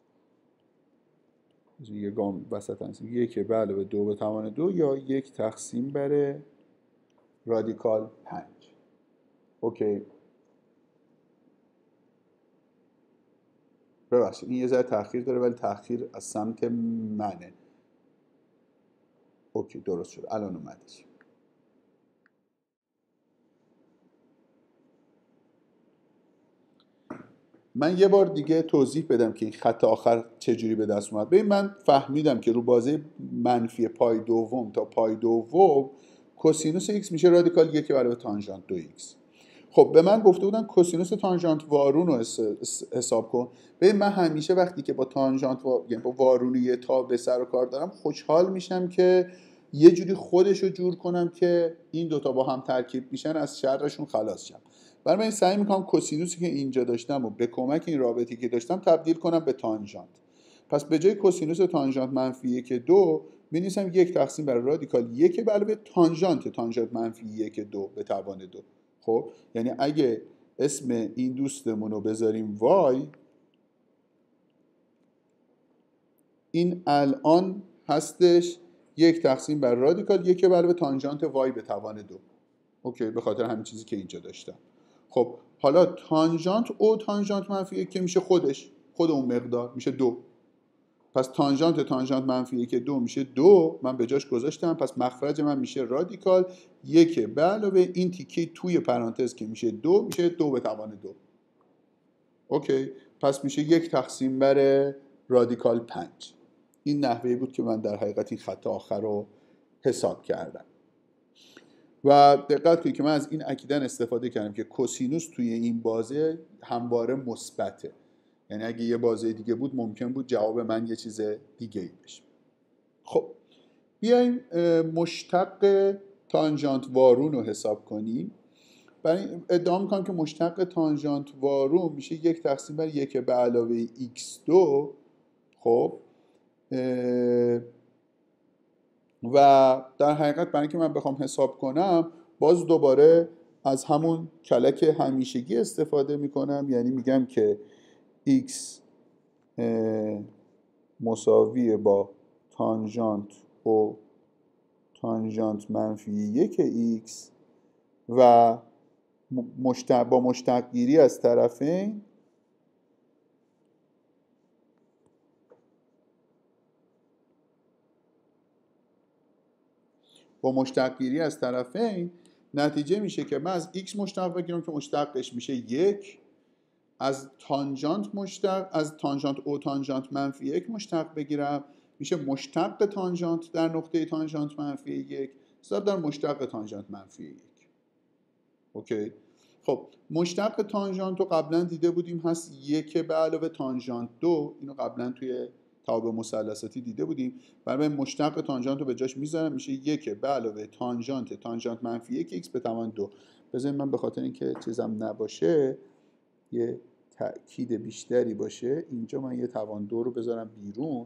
S1: یه گام وسط هست، یک به علاوه دو به توان دو یا یک تقسیم بر رادیکال پنج. اوکی، ببخشید این یه ذره تأخیر داره ولی تأخیر از سمت منه. اوکی درست شد، الان اومدش. من یه بار دیگه توضیح بدم که این خط آخر چجوری به دست اومد. ببین من فهمیدم که رو بازه منفی پای دوم تا پای دوم کوسینوس ایکس میشه رادیکال یک به علاوه تانژانت دو ایکس. خب به من گفته بودن کوسینوس تانژانت وارون رو حساب کن. ببین من همیشه وقتی که با تانژانت و... یعنی با وارونی تا به سر و کار دارم خوشحال میشم که یه جوری خودش رو جور کنم که این دوتا با هم ترکیب میشن از شرشون خلاص شم. برای من سعی میکنم کوسینوسی که اینجا داشتم و به کمک این رابطی که داشتم تبدیل کنم به تانژانت. پس به جای کوسینوس تانژانت منفی یک دو می‌نویسم یک تقسیم بر رادیکال یک به علاوه تانژانت تانژانت منفی یک دو به توان دو. خب یعنی اگه اسم این دوستمون رو بذاریم وای، این الان هستش یک تقسیم بر رادیکال یک به علاوه تانژانت وای به توان دو. اوکی، به خاطر همین چیزی که اینجا داشتم. خب حالا تانژانت او تانژانت منفی یک که میشه خودش خود اون مقدار میشه دو. پس تانژانت تانژانت منفی یک دو میشه دو، من به جاش گذاشتم. پس مخرج من میشه رادیکال یک به علاوه این تیکه توی پرانتز که میشه دو میشه دو به توان دو. اوکی، پس میشه یک تقسیم بر رادیکال پنج. این نحوه بود که من در حقیقت این خط آخر رو حساب کردم. و دقت کنید که من از این اکیدن استفاده کردم که کوسینوس توی این بازه همواره مثبته. یعنی اگه یه بازه دیگه بود ممکن بود جواب من یه چیز دیگه ای بشه. خب بیایم مشتق تانژانت وارون رو حساب کنیم. برای ادعا میکنم که مشتق تانژانت وارون میشه یک تقسیم بر یک به علاوه ایکس دو. خب و در حقیقت برای اینکه من بخوام حساب کنم باز دوباره از همون کلک همیشگی استفاده میکنم. یعنی میگم که x مساوی با تانژانت او تانژانت منفی یک x و مشتق با مشتق گیری از طرفین با مشتق گیری از طرفین نتیجه میشه که من از x مشتق بگیرم که مشتقش میشه یک از تانژانت مشتق از تانژانت او تانژانت منفی یک مشتق بگیرم، میشه مشتق تانژانت در نقطه تانژانت منفی یک ضرب در مشتق تانژانت منفی یک. اوکی. خب مشتق تانژانت رو قبلا دیده بودیم هست یک به علاوه تانژانت دو، اینو قبلا توی تابع مثلثاتی دیده بودیم. برای مشتق تانژانت رو به جاش میذارم، میشه یک به علاوه تانژانت تانژانت منفی یک ایکس به توان دو. بذارید من به خاطر اینکه چیزم نباشه یه تأکید بیشتری باشه اینجا من یه توان دو رو بذارم بیرون.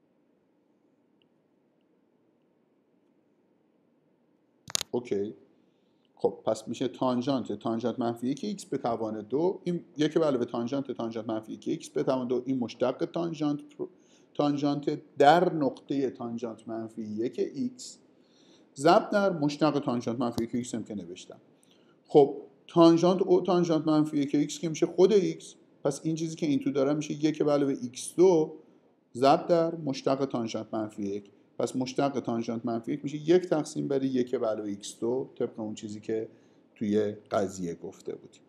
S1: اوکی. خب پس میشه تانژانت تانژانت منفی یک ایکس به توان دو، این یک به علاوه تانژانت تانژانت منفی یک ایکس به توان دو، این مشتق تانژانت تانژانت در نقطه تانژانت منفی یک ایکس ضرب در مشتق تانژانت منفی یک ایکس هم که نوشتم. خب تانژانت او تانژانت منفی یک ایکس که میشه خود ایکس، پس این چیزی که این تو داره میشه یک به علاوه ایکس دو ضرب در مشتق تانژانت منفی یک. پس مشتق تانژانت منفی یک میشه یک تقسیم بر یک به علاوه ایکس دو طبق اون چیزی که توی قضیه گفته بودیم.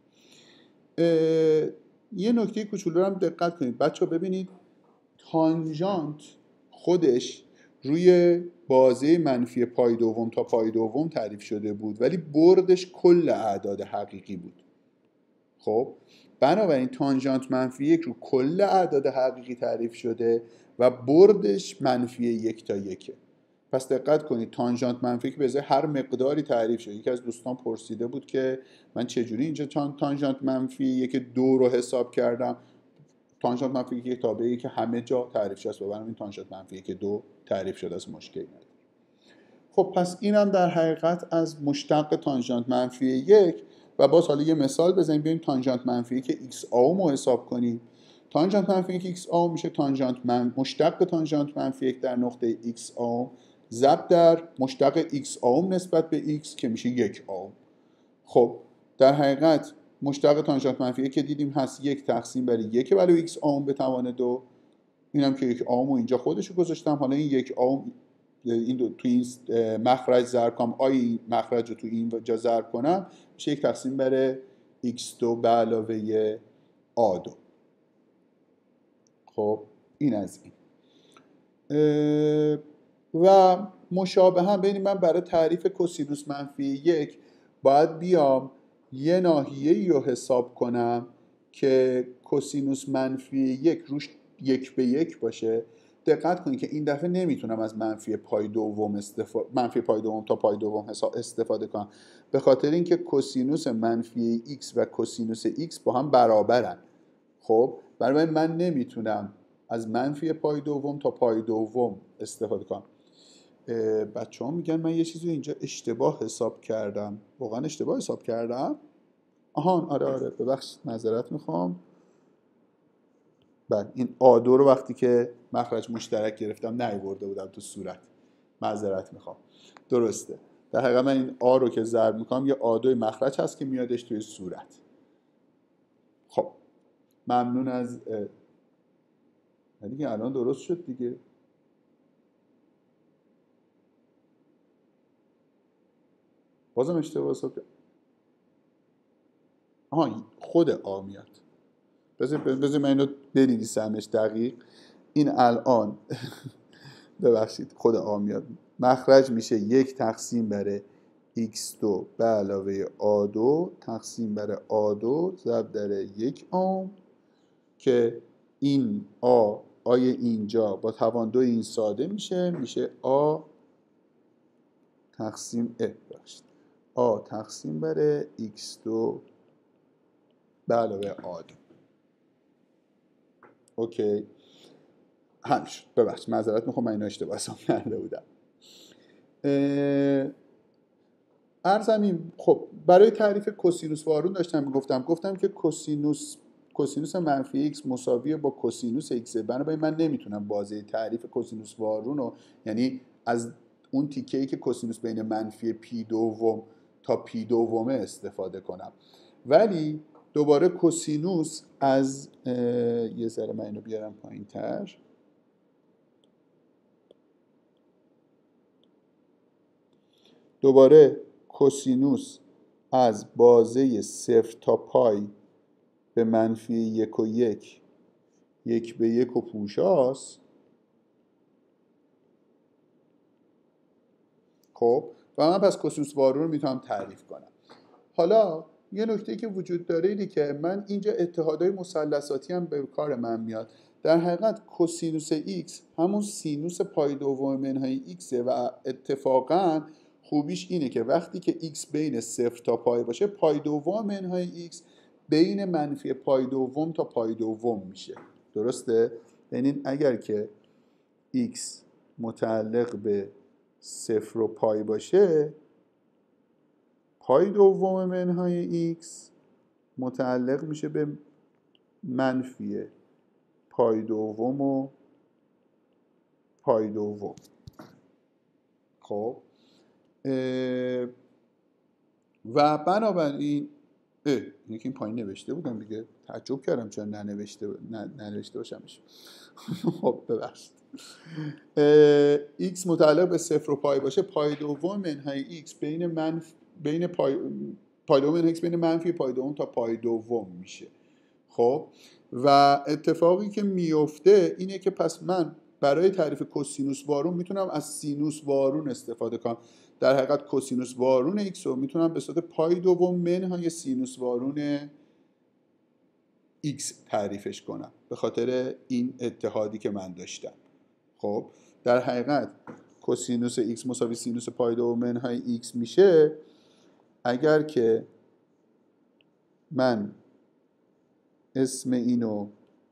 S1: یه نکته کوچولو رو هم دقت کنید بچه‌ها، ببینید تانژانت خودش روی بازه منفی پای دوم تا پای دوم تعریف شده بود ولی بردش کل اعداد حقیقی بود. خب بنابراین تانژانت منفی یک رو کل اعداد حقیقی تعریف شده و بردش منفی یک تا یکه. پس دقت کنید تانژانت منفی یک به ازای هر مقداری تعریف شده. یکی از دوستان پرسیده بود که من چجوری اینجا تانژانت منفی یک دو رو حساب کردم. تانژانت منفی یک تابعی که همه جا تعریف شده است و این تانژانت منفی یک دو تعریف شده است، مشکلی نداره. خب پس اینم در حقیقت از مشتق تانژانت منفی یک. و باز حالا یه مثال بزنیم بیایم تانژانت منفی که ایکس آوم رو حساب کنیم. تانژانت منفی یک ایکس آوم میشه تانژانت من مشتق تانژانت منفی یک در نقطه ایکس آوم ضرب در مشتق ایکس آوم نسبت به ایکس که میشه یک آوم. خب در حقیقت مشتق تانژانت منفی یک که دیدیم هست یک تقسیم بر یک برای ایکس آوم به توان دو. اینم که یک آوم و اینجا خودشو گذاشتم. حالا این یک آوم این دو تو این مخرج ضرب کنم، آی مخرج رو تو این جا ضرب کنم میشه یک تقسیم بر ایکس دو به علاوه آ دو. خب این از این. و مشابه هم ببینید من برای تعریف کوسینوس منفی یک باید بیام یه ناحیه‌ای رو حساب کنم که کوسینوس منفی یک روش یک به یک باشه. دقت کنید که این دفعه نمیتونم از منفی پای دوم استفاده منفی پای دوم تا پای دوم استفاده کنم، به خاطر اینکه کوسینوس منفی x و کوسینوس x با هم برابرن. خب برای من نمیتونم از منفی پای دوم تا پای دوم استفاده کنم. بچه ها میگن من یه چیزی اینجا اشتباه حساب کردم. واقعا اشتباه حساب کردم؟ آهان آره آره ببخشید معذرت میخوام. بله این آ دو رو وقتی که مخرج مشترک گرفتم نیاورده بودم تو صورت، معذرت میخوام. درسته، در حقیقت من این آ رو که ضرب میکنم یه آ دو مخرج هست که میادش توی صورت. خب ممنون از دیگه الان درست شد دیگه. بازم اشتباه حساب کردم. آها خود آ میاد. بذار بذار من اینو بنویسمش دقیق. این الان ببخشید خود آ میاد. مخرج میشه یک تقسیم بر ایکس دو به علاوه آ دو تقسیم بر آ دو ضرب در یک اوم که این آ آی اینجا با توان دو این ساده میشه میشه آ تقسیم ا باشید آ تقسیم بر ایکس دو به علاوه آ دو. اوکی همین شد. ببخشید معذرت میخوام من اینو اشتباه حساب کرده بودم. عرضم این خب برای تعریف کوسینوس وارون داشتم میگفتم گفتم که کوسینوس کوسینوس منفی x مساویه با کوسینوس x. بنابراین من نمیتونم بازه تعریف کوسینوس وارون رو یعنی از اون تیکه‌ای که کوسینوس بین منفی پی دوم تا پی دومه استفاده کنم، ولی دوباره کوسینوس از یه ذره من اینو بیارم پایین‌تر. دوباره کوسینوس از بازه صفر تا پای به منفی یک و یک یک به یک و پوشاست. خب و من پس کوسینوس وارون رو میتونم تعریف کنم. حالا یه نکته که وجود داره اینه که من اینجا اتحادهای مثلثاتی هم به کار من میاد. در حقیقت کوسینوس x همون سینوس پای دوم منهای x و اتفاقا خوبیش اینه که وقتی که x بین صفر تا پای باشه، پای دوم منهای x بین منفی پای دوم تا پای دوم میشه. درسته؟ یعنی اگر که x متعلق به صفر و پای باشه، پای دوم منهای x متعلق میشه به منفی پای دوم و پای دوم. خب و بنابراین اینه که این پایین نوشته بودم دیگه، تعجب کردم چون ننوشته ننوشته باشمش. خب ببخشید. x متعلق به صفر و پای باشه، پای دوم منهای x بین منف بین پای پای دوم منهای x بین منفی پای دوم تا پای دوم میشه. خب و اتفاقی که میفته اینه که پس من برای تعریف کوسینوس وارون میتونم از سینوس وارون استفاده کنم. در حقیقت کوسینوس وارون x رو میتونم به صورت پای دوم منهای سینوس وارون x تعریفش کنم به خاطر این اتحادی که من داشتم. خب در حقیقت کوسینوس x مساوی سینوس پای دوم منهای x میشه اگر که من اسم اینو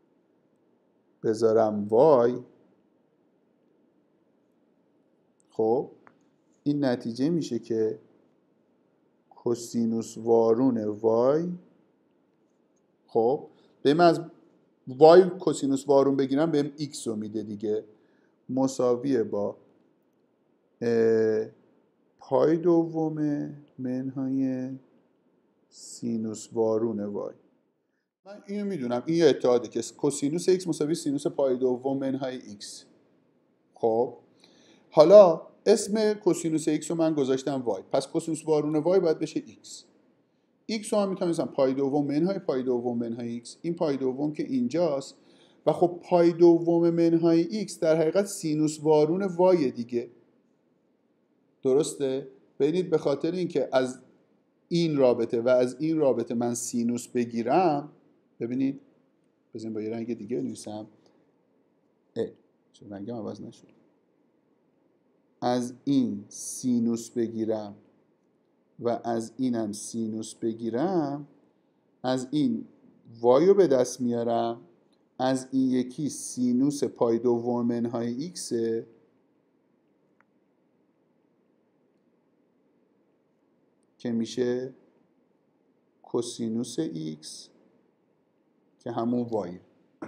S1: بذارم y. خب این نتیجه میشه که کوسینوس وارون y، خب بهم از y کوسینوس وارون بگیرم بهم x رو میده دیگه، مساویه با پای دوم منهای سینوس وارون y. من اینو میدونم، این یه اتحاده که کوسینوس x مساوی سینوس پای دوم منهای x. خب حالا اسم کوسینوس x رو من گذاشتم y، پس کوسینوس وارون y باید بشه x. x رو هم میتونم بزنم پای دوم منهای پای دوم منهای x، این پای دوم که اینجاست و خب پای دوم منهای x در حقیقت سینوس وارون y دیگه. درسته؟ ببینید به خاطر اینکه از این رابطه و از این رابطه من سینوس بگیرم، ببینید بزنیم با یه رنگ دیگه بنویسم، اه چون رنگم عوض نشد، از این سینوس بگیرم و از اینم سینوس بگیرم، از این وای رو به دست میارم، از این یکی سینوس پای دوم منهای ایکسه که میشه کوسینوس ایکس که همون وای.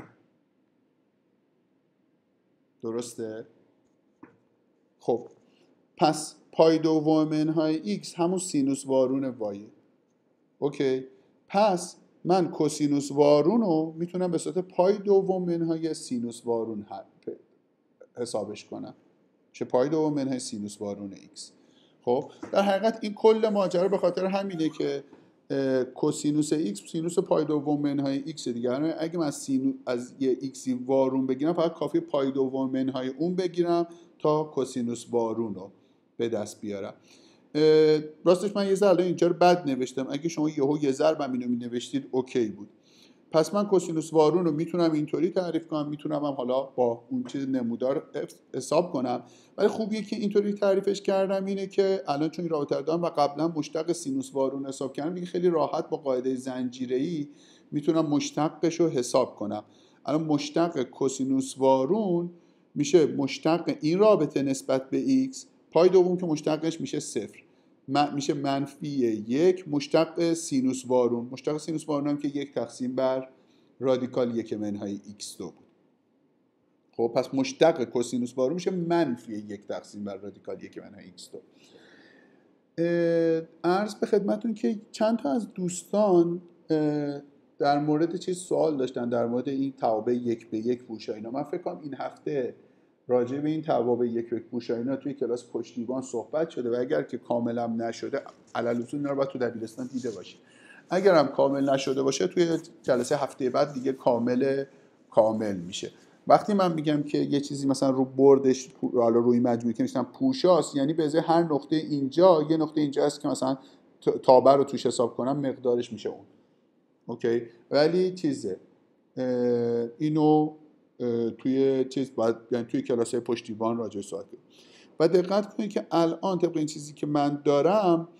S1: درسته؟ خب پس پای دوم منهای ایکس همون سینوس وارون وایه. اوکی، پس من کوسینوس وارون رو میتونم به صورت پای دوم منهای سینوس وارون حسابش کنم، چه پای دوم منهای سینوس وارون ایکس. خب در حقیقت این کل ماجرا به خاطر همینه که کوسینوس ایکس سینوس پای دوم منهای ایکس دیگه. اگه من سینوس از یه ایکسی وارون بگیرم فقط کافی پای دوم منهای اون بگیرم تا کوسینوس وارون رو به دست بیارم. راستش من یه ذره اینجا رو بد نوشتم، اگه شما یهو یه ضرب اینو می نوشتید اوکی بود. پس من کوسینوس وارون رو میتونم اینطوری تعریف کنم، میتونم هم حالا با اون چیز نمودار حساب کنم، ولی خوبیه که اینطوری تعریفش کردم اینه که الان چون این رابطه دارم و قبلا مشتق سینوس وارون حساب کردم دیگه خیلی راحت با قاعده زنجیره‌ای میتونم مشتقش رو حساب کنم. الان مشتق کوسینوس وارون میشه مشتق این رابطه نسبت به x، پای دوم که مشتقش میشه صفر میشه منفی یک مشتق سینوس وارون. مشتق سینوس وارون هم که یک تقسیم بر رادیکال یک منهای x دو بود. خب پس مشتق کوسینوس وارون میشه منفی یک تقسیم بر رادیکال یک منهای x دو. عرض به خدمتون که چند تا از دوستان در مورد چیز سوال داشتن، در مورد این توابع یک به یک پوشایینا. من فکر کنم این هفته راجع به این توابع یک به یک پوشایینا توی کلاس پشتیبان صحبت شده و اگر که کاملا نشده علل اصول اینا رو باید تو دبیرستان دیده باشید. اگرم کامل نشده باشه توی جلسه هفته بعد دیگه کامل کامل میشه. وقتی من میگم که یه چیزی مثلا رو بردش حالا روی مجموعی که میشن پوشاست، یعنی به ازای هر نقطه اینجا یه نقطه اینجا هست که مثلا تابع رو توش حساب کنم مقدارش میشه اون. اوکی. ولی چیزه اینو توی چیز باید، یعنی توی کلاس‌های پشتیبان راجع صحبت کنیم. و دقت کنید که الان طبق این چیزی که من دارم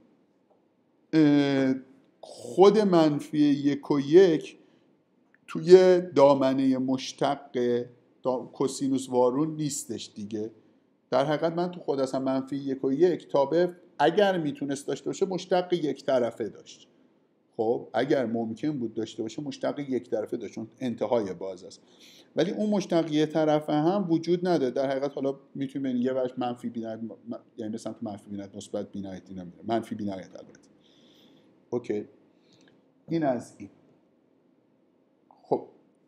S1: خود منفی یک و یک توی دامنه مشتق کوسینوس وارون نیستش دیگه. در حقیقت من تو خود اصلا منفی یک و یک تابع اگر میتونست داشته باشه مشتق یک طرفه داشت. خب اگر ممکن بود داشته باشه مشتق یک طرفه داشت، چون انتهای باز است. ولی اون مشتق یک طرفه هم وجود نداره. در حقیقت حالا میتونیم یه ورش منفی بینایت، یعنی مثلا تو منفی بینایت مثبت بینایت اینا میره، منفی بینایت البته. اوکی. این از این. خب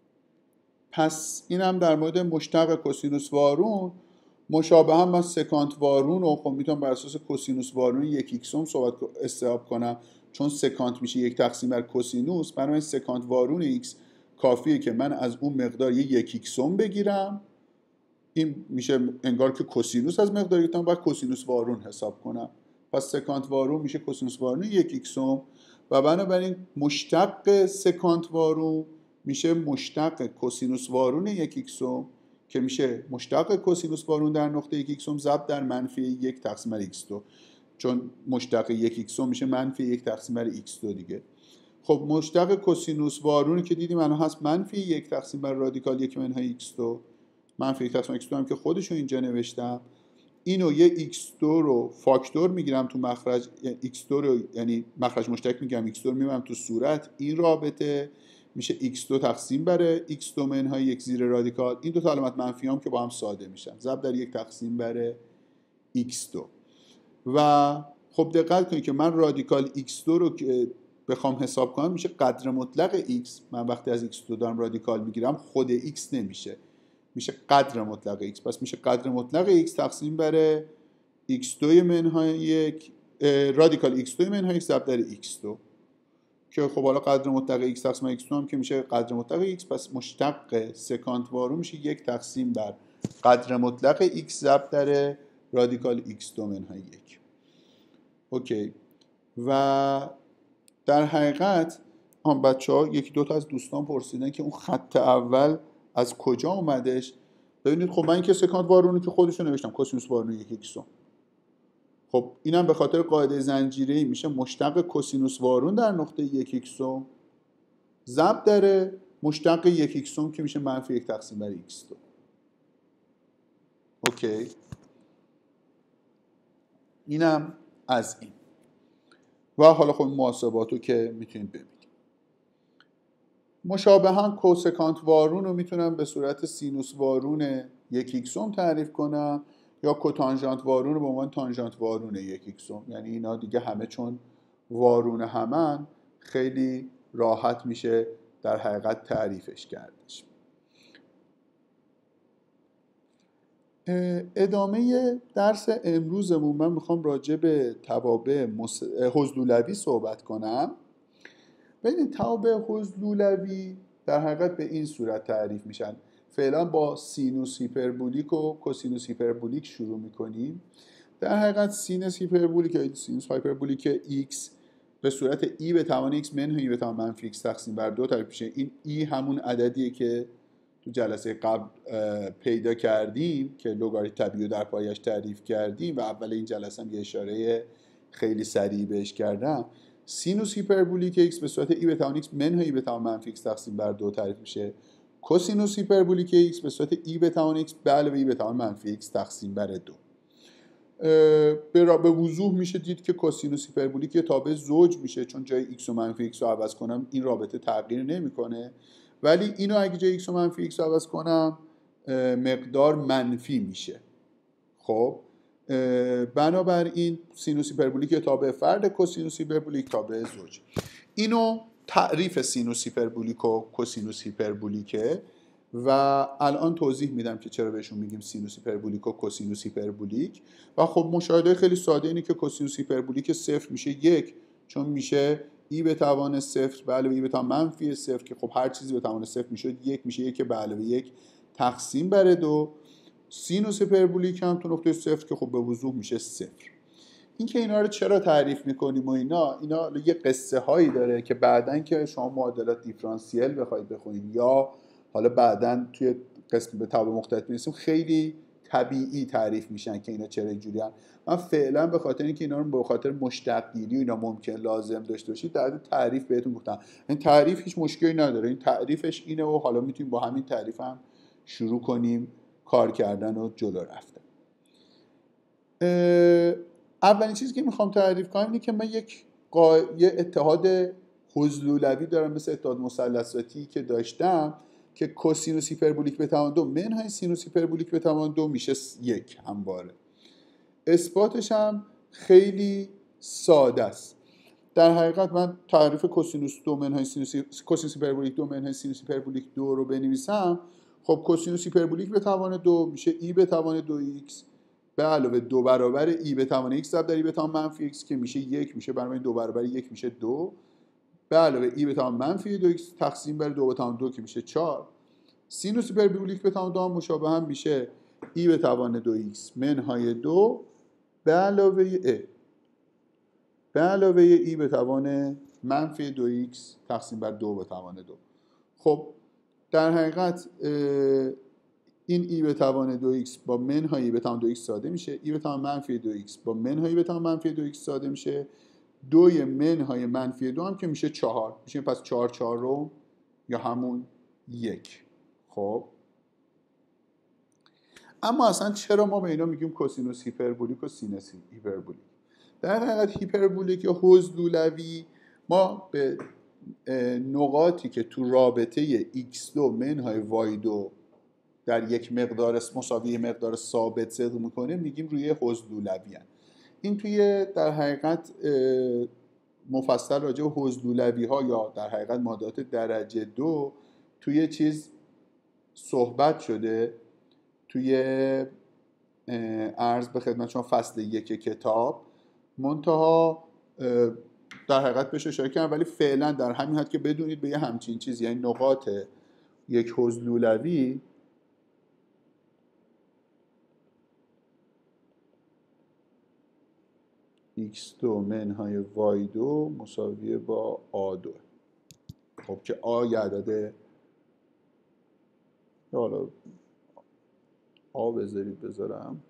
S1: پس اینم در مورد مشتق کوسینوس وارون. مشابه هم من سکانت وارون رو خب میتونم بر اساس کوسینوس وارون یک ایکسوم صحبت استحساب کنم، چون سکانت میشه یک تقسیم بر کوسینوس. بنابراین سکانت وارون ایکس کافیه که من از اون مقدار یک ایکسوم بگیرم. این میشه انگار که کوسینوس از مقدار گرفتم، باید کوسینوس وارون حساب کنم. پس سکانت وارون میشه کوسینوس وارون یک ایکسوم و بنابراین مشتق سکانت وارون میشه مشتق کوسینوس وارون یک ایکسوم که میشه مشتق کوسینوس وارون در نقطه یک ایکسوم ضرب در منفی یک تقسیم بر ایکس دو، چون مشتق یک ایکسوم میشه منفی یک تقسیم بر ایکس دو دیگه. خب مشتق کوسینوس وارونی که دیدیم الان هست منفی یک تقسیم بر رادیکال یک منهای ایکس دو، منفی یک تقسیم ایکس دو هم که خودشو اینجا نوشتم. اینو یه ایکس دو رو فاکتور میگیرم تو مخرج، ایکس دو رو یعنی مخرج مشترک میگم ایکس دو رو میبرم تو صورت، این رابطه میشه ایکس دو تقسیم بر ایکس دو منهای یک زیر رادیکال، این دو تا علامت منفی هم که با هم ساده میشن ضرب در یک تقسیم بر ایکس دو. و خب دقت کنید که من رادیکال ایکس دو رو که بخوام حساب کنم میشه قدر مطلق x. من وقتی از ایکس دو دارم رادیکال میگیرم خود x نمیشه، میشه قدر مطلق x. پس میشه قدر مطلق x تقسیم بر ایکس دو منهای یک رادیکال ایکس دو منهای x ضرب در ایکس دو که خب حالا قدر مطلق x تقسیم بر ایکس دو هم که میشه قدر مطلق x. پس مشتق سکانت وارون میشه یک تقسیم بر قدر مطلق x ضرب در رادیکال ایکس دو منهای یک. اوکی. و در حقیقت هم بچه ها یکی دوتا از دوستان پرسیدن که اون خط اول از کجا اومدش. ببینید خب من این که سکانت وارونی که خودشون نوشتم کوسینوس وارون یک ایکسوم، خب اینم به خاطر قاعده زنجیره‌ای میشه مشتق کوسینوس وارون در نقطه یک ایکسوم ضرب در مشتق یک ایکسوم که میشه منفی یک تقسیم بر ایکس دو. اوکی. اینم از این. و حالا خب محاسباتو که میتونید ببینید. مشابه هم کوسکانت وارون رو میتونم به صورت سینوس وارون یک ایکسوم تعریف کنم یا کوتانژانت وارون رو به عنوان تانژانت وارون یک ایکسوم. یعنی اینا دیگه همه چون وارون همن خیلی راحت میشه در حقیقت تعریفش کردش. ادامه درس امروزمون من میخوام راجع به توابع مس... حضلولوی صحبت کنم. ببینید توابع حضلولوی در حقیقت به این صورت تعریف میشن. فعلا با سینوس هیپربولیک و کوسینوس هیپربولیک شروع میکنیم. در حقیقت سینوس هیپربولیک یا سینوس هایپربولیک x به صورت ای به توان x منهای ای به توان منفی x تقسیم بر دو تعریف میشه. این ای همون عددیه که تو جلسه قبل پیدا کردیم که لگاریتم طبیعی در پایش تعریف کردیم و اول این جلسه هم یه اشاره خیلی سریع بهش کردم. سینوس هیپربولیک x به صورت ای به توان x منهای ای به توان منفی x تقسیم بر دو تعریف میشه. کوسینوس هیپربولیک x به صورت ای به توان x به علاوه ای به توان منفی x تقسیم بر دو. به وضوح میشه دید که کوسینوس هیپربولیک یه تابع زوج میشه، چون جای x و منفی x رو عوض کنم این رابطه تغییر نمیکنه، ولی اینو اگه جای x و منفی x رو عوض کنم مقدار منفی میشه. خب بنابراین سینوس هیپربولیک یه تابع فرد، کوسینوس هیپربولیک تابع زوج. اینو تعریف سینوس هیپربولیک و کوسینوس هیپربولیکه و الان توضیح میدم که چرا بهشون میگیم سینوس هیپربولیک و کوسینوس هیپربولیک. و خب مشاهده خیلی ساده اینه که کوسینوس هیپربولیک صفر میشه یک، چون میشه ای به توان صفر به علاوه ای به توان منفی صفر که خب هر چیزی به توان صفر میشد یک میشه، یک به علاوه یک تقسیم بر دو. سینوس هیپربولیک هم تو نقطه صفر که خب به وضوح میشه صفر. این که اینا رو چرا تعریف میکنیم و اینا اینا یه قصه هایی داره که بعدن که شما معادلات دیفرانسیل بخواید بخونید یا حالا بعدن توی قسم به تابع مختلف میرسیم خیلی طبیعی تعریف میشن که اینا چرا اینجوری ان. من فعلا به خاطر اینکه اینا رو به خاطر مشتق گیری و اینا ممکن لازم داشته باشید در تعریف بهتون گفتم. این تعریف هیچ مشکلی نداره، این تعریفش اینه و حالا میتونیم با همین تعریف هم شروع کنیم کار کردن و جلو رفتن. اولین چیزی که میخوام تعریف کنم اینه که من یک قا... یه اتحاد حضلولوی دارم مثل اتحاد مثلثاتی که داشتم که کوسینوس هیپربولیک به توان دو منهای سینوس هیپربولیک به توان دو میشه یک همواره. اثباتش هم خیلی ساده است. در حقیقت من تعریف کوسینوس دو منهای سینوس کوسینوس هیپربولیک دو منهای سینوس هیپربولیک دو رو بنویسم، خب کوسینوس هیپربولیک به توان دو میشه ای به توان دو ایکس به علاوه دو برابر ای به توان ایکس ضرب در ای به توان منفی ایکس که میشه یک، میشه برای دو برابر یک میشه دو به علاوه ای به توان منفی دو ایکس تقسیم بر دو به توان دو که میشه چهار. سینوس هیپربولیک به توان دو هم مشابه هم میشه ای به توان دو ایکس منهای دو به علاوه ای به علاوه ای به توان منفی دو ایکس تقسیم بر دو به توان دو. خب در حقیقت این ای به توان دو ایکس با منهای ای به توان دو ایکس ساده میشه، ای به توان منفی دو ایکس با منهای ای به توان منفی دو ایکس ساده میشه، دوی منهای منفی دو هم که میشه چهار، میشه پس چهار چهار رو یا همون یک. خب اما اصلا چرا ما به اینا میگیم کوسینوس هیپربولیک و سینوس هیپربولیک؟ در حقیقت هیپربولیک یا حضلولوی ما به نقاطی که تو رابطه ایکس دو منهای وای دو در یک مقدار مساوی مقدار ثابت صدق میکنه میگیم روی حضلولوی هست. این توی در حقیقت مفصل راجع به حضلولوی ها یا در حقیقت معادلات درجه دو توی چیز صحبت شده، توی عرض به خدمت شما فصل یک کتاب منتها در حقیقت بهش اشاره کردم، ولی فعلا در همین حد که بدونید به یه همچین چیز یعنی نقاط یک حضلولوی ایکس دو منهای وای دو مساویه با آ دو. خب که آ یه عدد حالا آ بذارید بذارم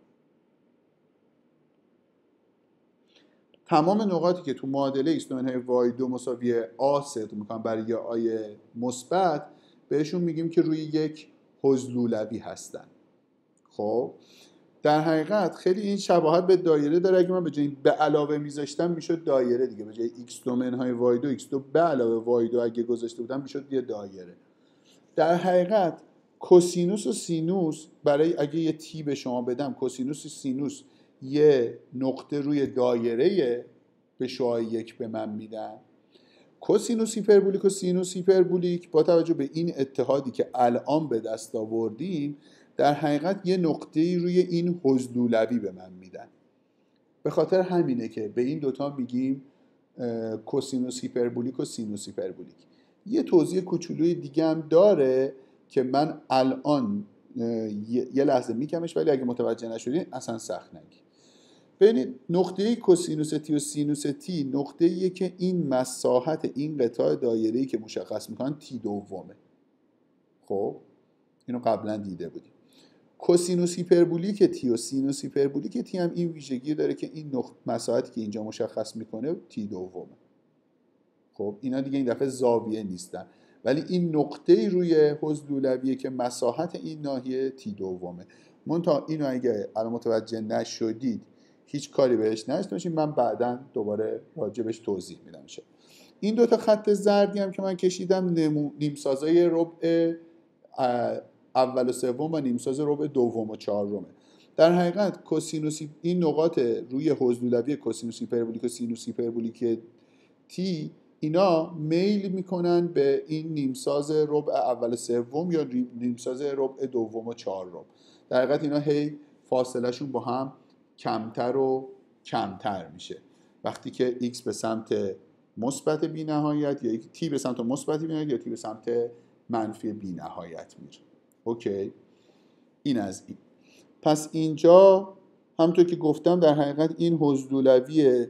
S1: تمام نقاطی که تو معادله ایکس دو منهای وای دو مساوی آ صدق میکنن برای یه آی مثبت بهشون میگیم که روی یک حضلولوی هستن. خب در حقیقت خیلی این شباهت به دایره داره. اگه من به جای به علاوه میذاشتم میشد دایره دیگه، به جای ایکس دو منهای وای دو ایکس دو به علاوه وای دو اگه گذاشته بودم میشد یه دایره. در حقیقت کوسینوس و سینوس برای اگه یه تی به شما بدم، کوسینوس و سینوس یه نقطه روی دایره به شعاع یک به من میدن. کوسینوس هیپربولیک و سینوس هیپربولیک با توجه به این اتحادی که الان به دست آوردیم در حقیقت یه نقطه‌ای روی این حضلولوی به من میدن. به خاطر همینه که به این دوتا میگیم کوسینوس هیپربولیک و سینوس هیپربولیک. یه توضیح کوچولوی دیگه هم داره که من الان یه لحظه میگمش، ولی اگه متوجه نشدین اصلا سخت نگید. ببینید نقطه کوسینوس تی و سینوس تی نقطه‌ایه که این مساحت این قطاع دایره‌ای که مشخص میکنن تی دومه. خب اینو قبلا دیده بودیم. کوسینوس هیپربولیک تی و سینوس هیپربولیک تی هم این ویژگی داره که این نقطه مساحتی که اینجا مشخص میکنه تی دومه. خب اینا دیگه این دفعه زاویه نیستن، ولی این نقطه‌ای روی حضلولویه که مساحت این ناحیه تی دومه. منتها اینو اگه الان متوجه نشدید هیچ کاری بهش نداشته باشید، من بعداً دوباره راجبش توضیح میدم. شد این دوتا خط زردی هم که من کشیدم نیمسازای ربع اول و سوم و نیمساز ربع دوم و چهارمه. در حقیقت کوسینوس این نقاط روی حضلولوی کوسینوس هیپربولیک و سینوس هیپربولیک تی اینا میل میکنن به این نیمساز ربع اول سوم یا نیمساز ربع دوم و چهارم. در حقیقت اینا هی فاصله شون با هم کمتر و کمتر میشه. وقتی که x به سمت مثبت بی نهایت، یا تی به سمت مثبت بی نهایت، یا تی به سمت منفی بی نهایت میره. اوکی، این از این. پس اینجا همونطور که گفتم در حقیقت این حضرولوی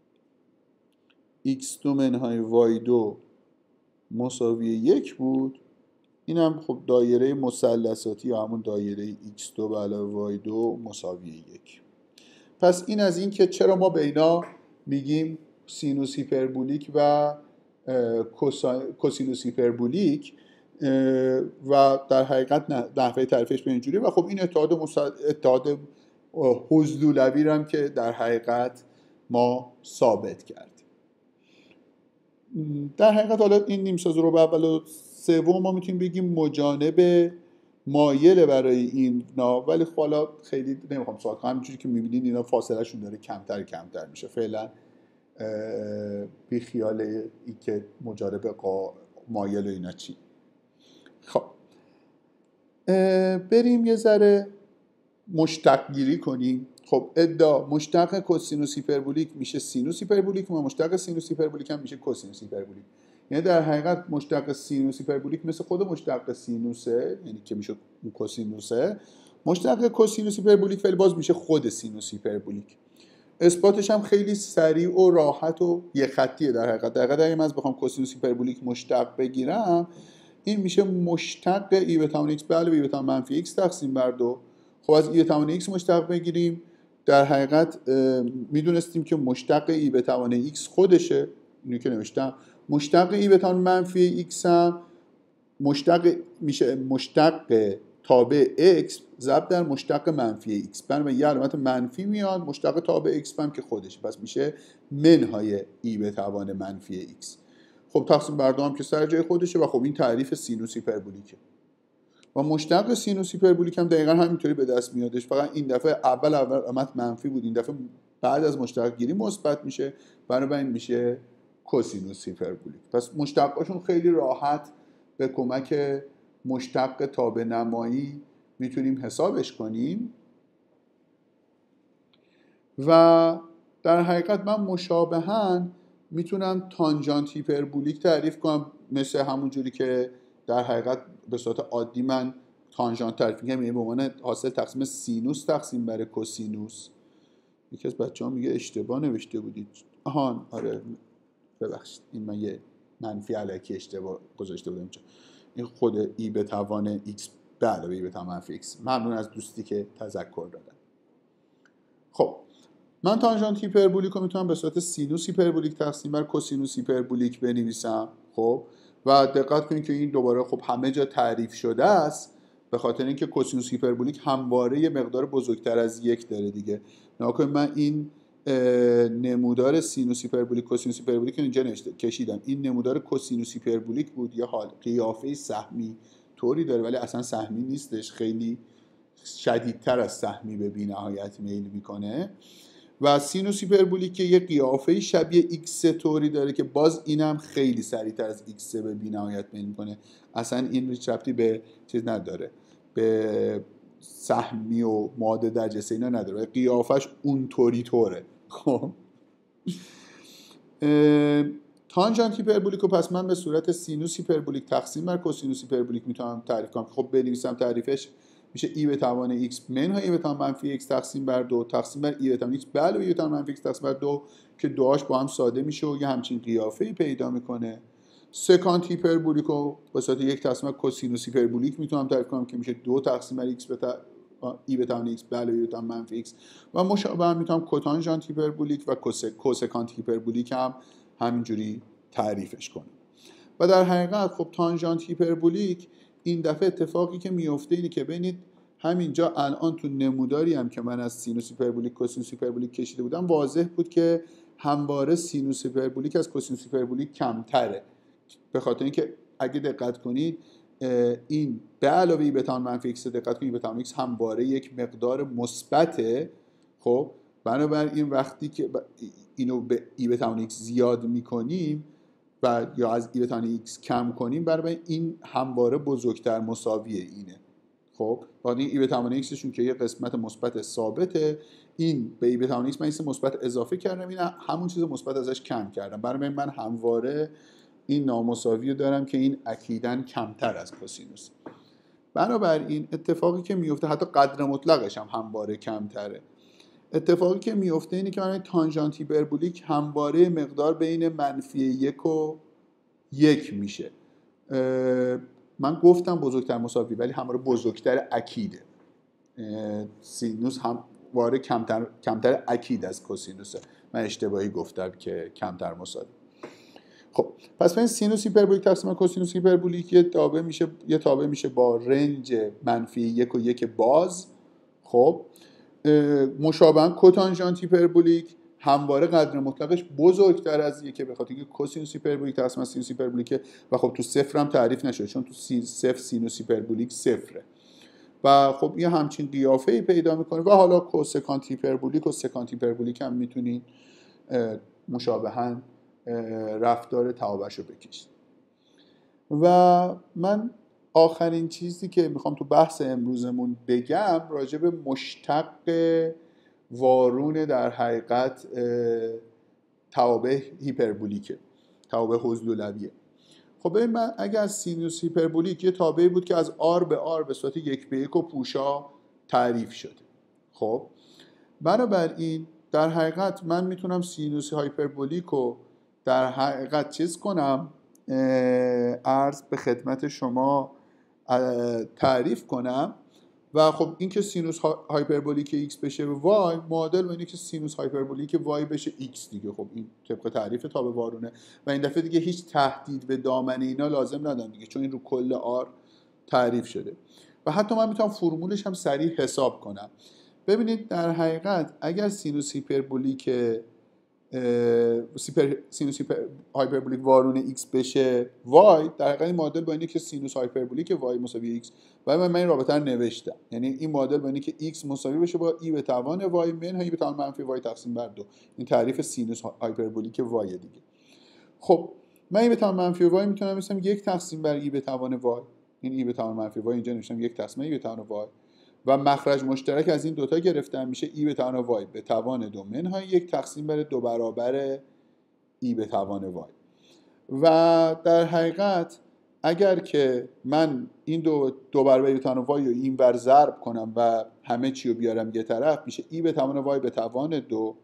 S1: x دو منهای y دو مساوی یک بود. این هم خب دایره مثلثاتی یا همون دایره ایکس دو به علاوه وای دو مساوی یک. پس این از این که چرا ما به اینا میگیم سینوس هیپربولیک و کوسینوس هیپربولیک و در حقیقت نحوه تعریفش به اینجوری. و خب این اتحاد مسل... اتحاد حضرولوی رو هم که در حقیقت ما ثابت کردیم. در حقیقت حالا این نیمساز رو به اول و سوم ما میتونیم بگیم مجانب مایل برای اینا، ولی حالا خیلی نمیخوام سوال کنم، همینجوری که میبینین اینا فاصله شون داره کمتر کمتر میشه. فعلا بی خیال این که مجانب قا... مایل و اینا چی. خب بریم یه ذره مشتق گیری کنیم. خب ادعا مشتق کوسینوس هیپربولیک میشه سینوس هیپربولیک و مشتق سینوس هیپربولیک هم میشه کوسینوس هیپربولیک. یعنی در حقیقت مشتق سینوس هیپربولیک مثل خود مشتق سینوسه، یعنی که میشه کوسینوسه. مشتق کوسینوس هیپربولیک ولی باز میشه خود سینوس هیپربولیک. اثباتش هم خیلی سریع و راحت و یک خطیه. در حقیقت در حقیقت اگه من بخوام کوسینوس هیپربولیک مشتق بگیرم، این میشه مشتق ای به توان x به علاوه ای به توان منفی x تقسیم بر دو. خب از ای به توان x مشتق بگیریم، در حقیقت میدونستیم که مشتق ای به توان x خودشه، اینو که نوشتم. مشتق ای به توان منفی x هم مشتق میشه مشتق تابع x ضرب در مشتق منفی x، بنابراین یه علامت منفی میاد، مشتق تابع x هم که خودشه، پس میشه منهای ای به توان منفی x. خب تقسیم بر دو هم که سر جای خودشه و خب این تعریف سینوس هیپربولیکه. و مشتق سینوس هیپربولیک هم دقیقاً همینطوری به دست میادش، فقط این دفعه اول اول علامت منفی بود، این دفعه بعد از مشتق گیری مثبت میشه، بنابراین میشه کوسینوس هیپربولیک. پس مشتقاشون خیلی راحت به کمک مشتق تابع نمایی میتونیم حسابش کنیم. و در حقیقت من مشابهاً میتونم تانژانت هیپربولیک تعریف کنم، مثل همون جوری که در حقیقت به صورت عادی من تانژانت تعریف می‌کنم، یعنی به عنوان حاصل تقسیم سینوس تقسیم بر کوسینوس. یکی از بچه‌ها میگه اشتباه نوشته بودید. آهان آره ببخشید، این من یه منفی الکی اشتباه گذاشته بودم اینجا. این خود ای به توان x به علاوه ای به توان منفی x. ممنون از دوستی که تذکر دادن. خب من تانژانت هیپربولیک رو میتونم به صورت سینوس هیپربولیک تقسیم بر کوسینوس هیپربولیک بنویسم. خب و دقت کنید که این دوباره خب همه جا تعریف شده است، به خاطر اینکه کوسینوس هیپربولیک همواره یه مقدار بزرگتر از یک داره دیگه. ناگهان من این نمودار سینوس هیپربولیک کوسینوس هیپربولیک اینجا نوشته کشیدم، این نمودار کوسینوس هیپربولیک بود، یه حال قیافه سهمی طوری داره ولی اصلا سهمی نیستش، خیلی شدیدتر از سهمی به بی‌نهایت میل میکنه. و سینوس هیپربولیک که یه قیافه شبیه ایکس طوری داره که باز اینم خیلی سریعتر از ایکس به بی‌نهایت میل میکنه، اصلا این ربطی به چیز نداره، به سهمی و ماده در جسه اینا نداره، قیافش اون طوری طوره. خب تانژانت هیپربولیک رو پس من به صورت سینوس هیپربولیک تقسیم بر کوسینوس هیپربولیک میتونم تعریف کنم. خب بنویسم تعریفش میشه ای به توان x منهای ای به توان منفی x تقسیم بر دو تقسیم بر ای به توان x به علاوه ای به توان منفی x تقسیم بر دو که دوهاش با هم ساده میشه و یه همچین قیافه‌ای پیدا میکنه. سکانت هیپربولیک رو به صورت یک تقسیم بر کوسینوس هیپربولیک میتونم تعریف کنم که میشه دو تقسیم بر x به تا... ای به توان x به علاوه ای به توان منفی x. و مشابه هم میتونم کوتانژانت هیپربولیک و کوسکانت هیپربولیک هم همینجوری تعریفش کنم. و در حقیقت خب تانژانت هیپربولیک این دفعه اتفاقی که میفته اینه که ببینید همینجا الان تو نموداری هم که من از سینوس هیپربولیک کوسینوس هیپربولیک کشیده بودم واضح بود که همواره سینوس هیپربولیک از کوسینوس هیپربولیک کمتره، به خاطر اینکه اگه دقت کنید این به علاوه ای به توان منفی x دقت کنید به توان x همواره یک مقدار مثبته. خب بنابراین وقتی که اینو به ای به توان x زیاد میکنیم و یا از ای به توان x کم کنیم، برای این همواره بزرگتر مساوی اینه. خب بعد این ای به توان ایکسشون که یه قسمت مثبت ثابته، این به ای به توان ایکس من این مثبت اضافه کردم، این همون چیز مثبت ازش کم کردم. برای من همواره این نامساوی رو دارم که این اکیداً کمتر از کوسینوس. بنابراین اتفاقی که میفته حتی قدر مطلقش هم همواره کمتره. اتفاقی که میفته اینه که من تانژانت هیپربولیک همواره مقدار بین منفی یک و یک میشه. من گفتم بزرگتر مساوی، ولی همواره بزرگتر اکیده. سینوس همواره کمتر کمتر اکید از کوسینوسه. من اشتباهی گفتم که کمتر مساوی. خب پس این سینوس هیپربولیک تقسیم کوسینوس هیپربولیک یه تابع میشه یه تابع میشه با رنج منفی یک و یک باز. خب مشابهاً کوتانژانت هیپربولیک همواره قدر مطلقش بزرگتر از یکه، به خاطر اینکه کوسینوس هیپربولیک تقسیم از سینوس هیپربولیک و خب تو صفر هم تعریف نشده، چون تو صفر سینوس هیپربولیک صفره و خب یه همچین قیافه‌ای پیدا میکنه. و حالا کوسکانت هیپربولیک و سکانت هیپربولیک هم میتونین مشابهاً رفتار تعابش رو بکشید. و من آخرین چیزی که میخوام تو بحث امروزمون بگم راجع به مشتق وارون در حقیقت توابع هیپربولیکه، توابع حضلولویه. خب ببین من اگر از سینوس هیپربولیک یه تابعی بود که از آر به آر به صورت یک به یک و پوشا تعریف شده، خب بنابراین در حقیقت من میتونم سینوس هایپربولیک رو در حقیقت چیز کنم، عرض به خدمت شما تعریف کنم و خب این که سینوس هایپربولیک x بشه y معادل با اینه که سینوس هایپربولیک y بشه x دیگه. خب این طبق تعریف تابع وارونه و این دفعه دیگه هیچ تهدید به دامن اینا لازم ندارم دیگه، چون این رو کل r تعریف شده. و حتی من میتونم فرمولش هم سریع حساب کنم. ببینید در حقیقت اگر سینوس هیپربولیک سیپر سینوس هایپربولیک وارون x بشه y، در حقیقت این معادل با اینه که سینوس هایپربولیک y مساوی x. و من این رابطه رو نوشتم، یعنی این معادل با اینه که x مساوی بشه با e به توان y منهای e به توان منفی y تقسیم بر دو. این تعریف سینوس هایپربولیک y دیگه. خب من e به توان منفی y میتونم بنویسم یک تقسیم بر e به توان y. این e به توان منفی y اینجا نوشتم یک تقسیم e به توان y و مخرج مشترک از این دوتا گرفتم میشه e به توان y به توان دو منهای یک تقسیم بر دو برابر e به توان y. و در حقیقت اگر که من این دو دو برابر e به توان y رو این ور ضرب کنم و همه چی رو بیارم یه طرف، میشه e به توان y به توان دو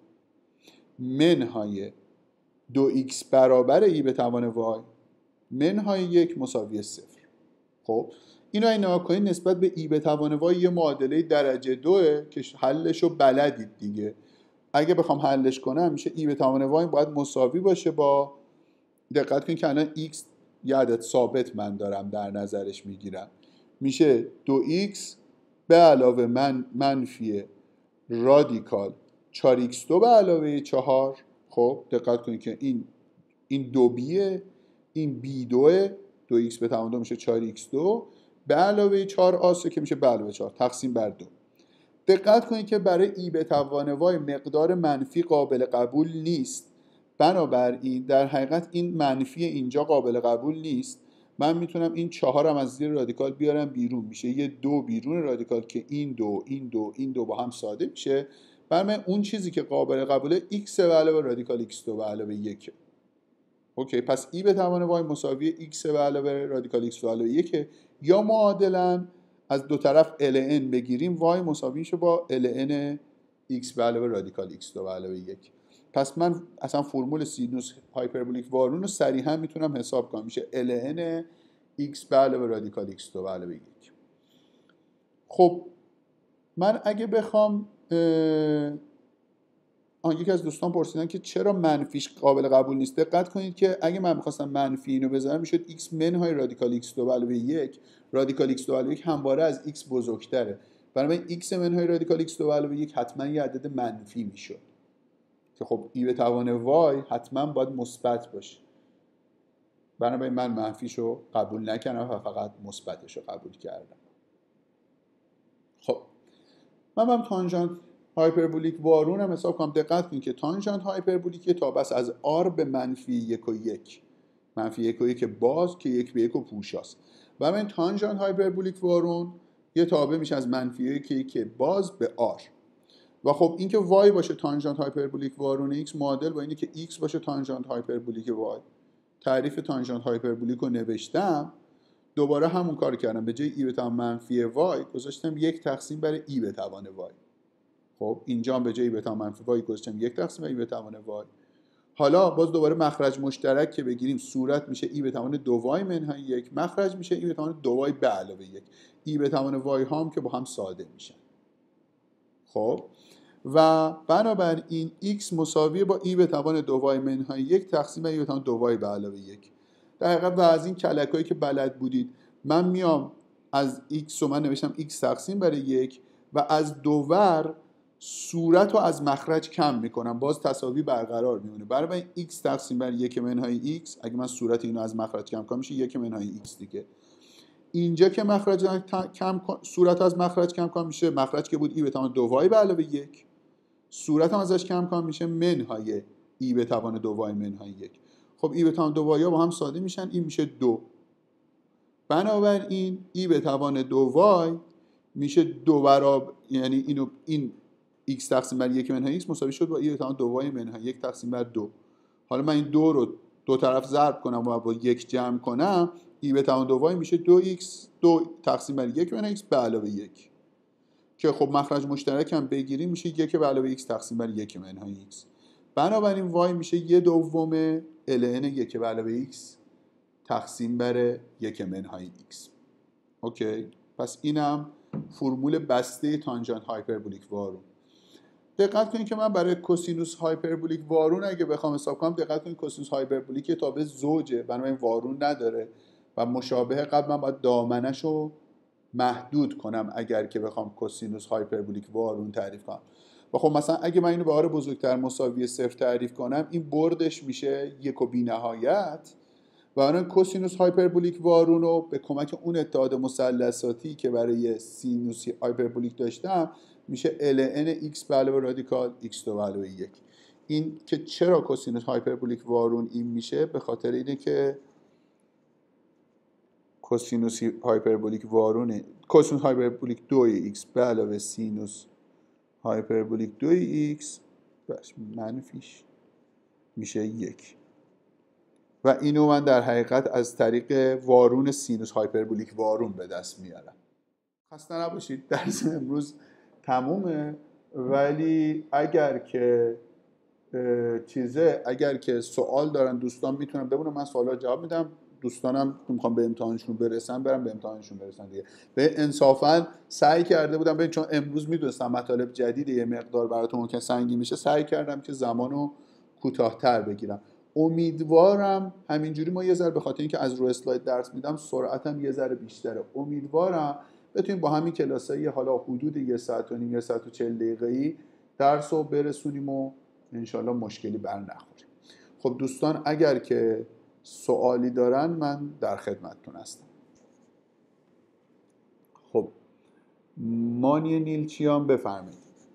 S1: منهای دو x برابر e به توان y منهای یک مساوی صفر. خب اینو این نگاه کنید نسبت به ای به توان y یه معادله درجه دوه که حلش رو بلدید دیگه. اگه بخوام حلش کنم میشه ای به توان y باید مساوی باشه با، دقت کنید که الان x یه عدد ثابت من دارم در نظرش میگیرم، میشه دو ایکس به علاوه من منفی رادیکال چهار ایکس دو به علاوه چهار. خب دقت کنید که این این دو بیه، این بی دوه، دو ایکس به توان دو میشه چهار ایکس دو به علاوه چهار آسه که میشه به علاوه چهار تقسیم بر دو. دقت کنید که برای ای به توان y مقدار منفی قابل قبول نیست، بنابراین در حقیقت این منفی اینجا قابل قبول نیست. من میتونم این چهارم از زیر رادیکال بیارم بیرون، میشه یه دو بیرون رادیکال که این دو این دو این دو با هم ساده میشه. برای اون چیزی که قابل قبوله x به علاوه رادیکال x دو به علاوه یک. اوکی، پس ای به توان y مساوی x به علاوه رادیکال x به علاوه یک، یا معادلاً از دو طرف ln بگیریم y مساوی میشه با ln x به علاوه رادیکال x دو به علاوه یک. پس من اصلا فرمول سینوس هایپربولیک وارون رو صریحا میتونم حساب کنم، میشه ln x به علاوه رادیکال x دو به علاوه یک. خب من اگه بخوام آن یکی از دوستان پرسیدن که چرا منفیش قابل قبول نیست. دقت کنید که اگه من می‌خواستم منفی اینو بذارم میشد x منهای رادیکال x دو به علاوه یک. رادیکال x دو به علاوه یک همواره از x بزرگتره، بنابراین x منهای رادیکال x دو به علاوه یک حتما یه عدد منفی میشد که خب e به توان y حتما باید مثبت باشه. بنابراین من منفیشو قبول نکردم و فقط مثبتشو قبول کردم. خب من هم تانژانت هایپربولیک وارون هم حساب کنم. دقت کنید که تانژانت هایپربولیک تا بس از r به منفی یک و یک، منفی یک و یک باز که یک به یک و پوشاست. و من تانژانت هایپربولیک وارون یه تابع میشه از منفی یک که باز به آر. و خب اینکه وای باشه تانژانت هایپربولیک وارون x معادل با اینه که x باشه تانژانت هایپربولیک وای. تعریف تانژانت هایپربولیک رو نوشتم، دوباره همون کار کردم، به جای ای به توان منفی وای گذاشتم یک تقسیم بر ای به توان وای. خب اینجا هم به جای ای به توان منفی وای گذاشتم یک تقسیم بر ای به توان وای. حالا باز دوباره مخرج مشترک که بگیریم صورت میشه ای به توان دو وای منهای یک، مخرج میشه ای به توان دو وای به علاوه یک. ای به توان وای هم که با هم ساده میشن. خب و بنابراین x مساویه با ای به توان دو وای منهای یک تقسیم بر ای به توان دو وای به علاوه یک. در حقیقت و از این کلکایی که بلد بودید من میام از x رو من نوشتم x تقسیم بر یک و از دوور صورت رو از مخرج کم میکنم، باز تساوی برقرار میمونه. برای x تقسیم بر یک منهای x، اگه من صورت اینو از مخرج کم کنم میشه یک منهای x دیگه. اینجا که مخرج کم صورت از مخرج کم کنم میشه مخرج که بود ای به توان دو وای به علاوه یک، صورت هم ازش کم کنم میشه منهای ای به توان دو وای منهای یک. خب ای به توان دو وای ها با هم ساده میشن، این میشه دو. بنابراین ای به توان دو وای میشه دو برابر، یعنی اینو این x تقسیم بر یک منهای x مساوی شد با ای به توان دو وای منهای یک تقسیم بر دو. حالا من این دو رو دو طرف ضرب کنم و با یک جمع کنم، ای به توان دو وای میشه دو ایکس دو تقسیم بر یک منهای x به علاوه یک، که خب مخرج مشترک هم بگیریم میشه یک به علاوه x تقسیم بر یک منهای x. بنابراین وای میشه یه دوم ln یک به علاوه x تقسیم بر یک منهای x. اوکی، پس اینم فرمول بسته تانژانت هایپربولیک وارون. دقت کنید که من برای کوسینوس هایپربولیک وارون اگه بخوام حساب کنم، دقت کنید کوسینوس هایپربولیک تابع زوجه، بنابراین وارون نداره و مشابه قبل من باید دامنش رو محدود کنم اگر که بخوام کوسینوس هایپربولیک وارون تعریف کنم. و خب مثلا اگه من اینو به آر بزرگتر مساوی صفر تعریف کنم، این بردش میشه یک و بی نهایت و اون کوسینوس هایپربولیک وارون رو به کمک اون اتحاد مثلثاتی که برای سینوس هایپربولیک داشتم میشه ln x به علاوه رادیکال x دو به علاوه یک. این که چرا کوسینوس هایپربولیک وارون این میشه، به خاطر اینه که کوسینوس هایپربولیک وارون کوسینوس هایپربولیک دو x به علاوه سینوس هایپربولیک دو x بس منفیش میشه یک. و اینو من در حقیقت از طریق وارون سینوس هایپربولیک وارون به دست میارم. خسته نباشید، درس امروز تمومه، ولی اگر که چیزه اگر که سوال دارن دوستان میتونن بمونن، من سوالا جواب میدم. دوستانم که میخوام به امتحانشون برسن برم به امتحانشون برسن دیگه. به انصافا سعی کرده بودم، به چون امروز میدونستم مطالب جدیده یه مقدار براتون ممکن سنگین میشه، سعی کردم که زمانو کوتاه‌تر بگیرم. امیدوارم همینجوری ما یه ذره به خاطر اینکه از رو اسلاید درس میدم سرعتم یه ذره بیشتره، امیدوارم بتونیم با همین کلاسایی حالا حدود یه ساعت و نیم یه ساعت و چهل دقیقه‌ای درس رو برسونیم و انشالله مشکلی بر نخوریم. خب دوستان اگر که سوالی دارن من در خدمتتون هستم. خب مانی نیلچیان بفرمایید.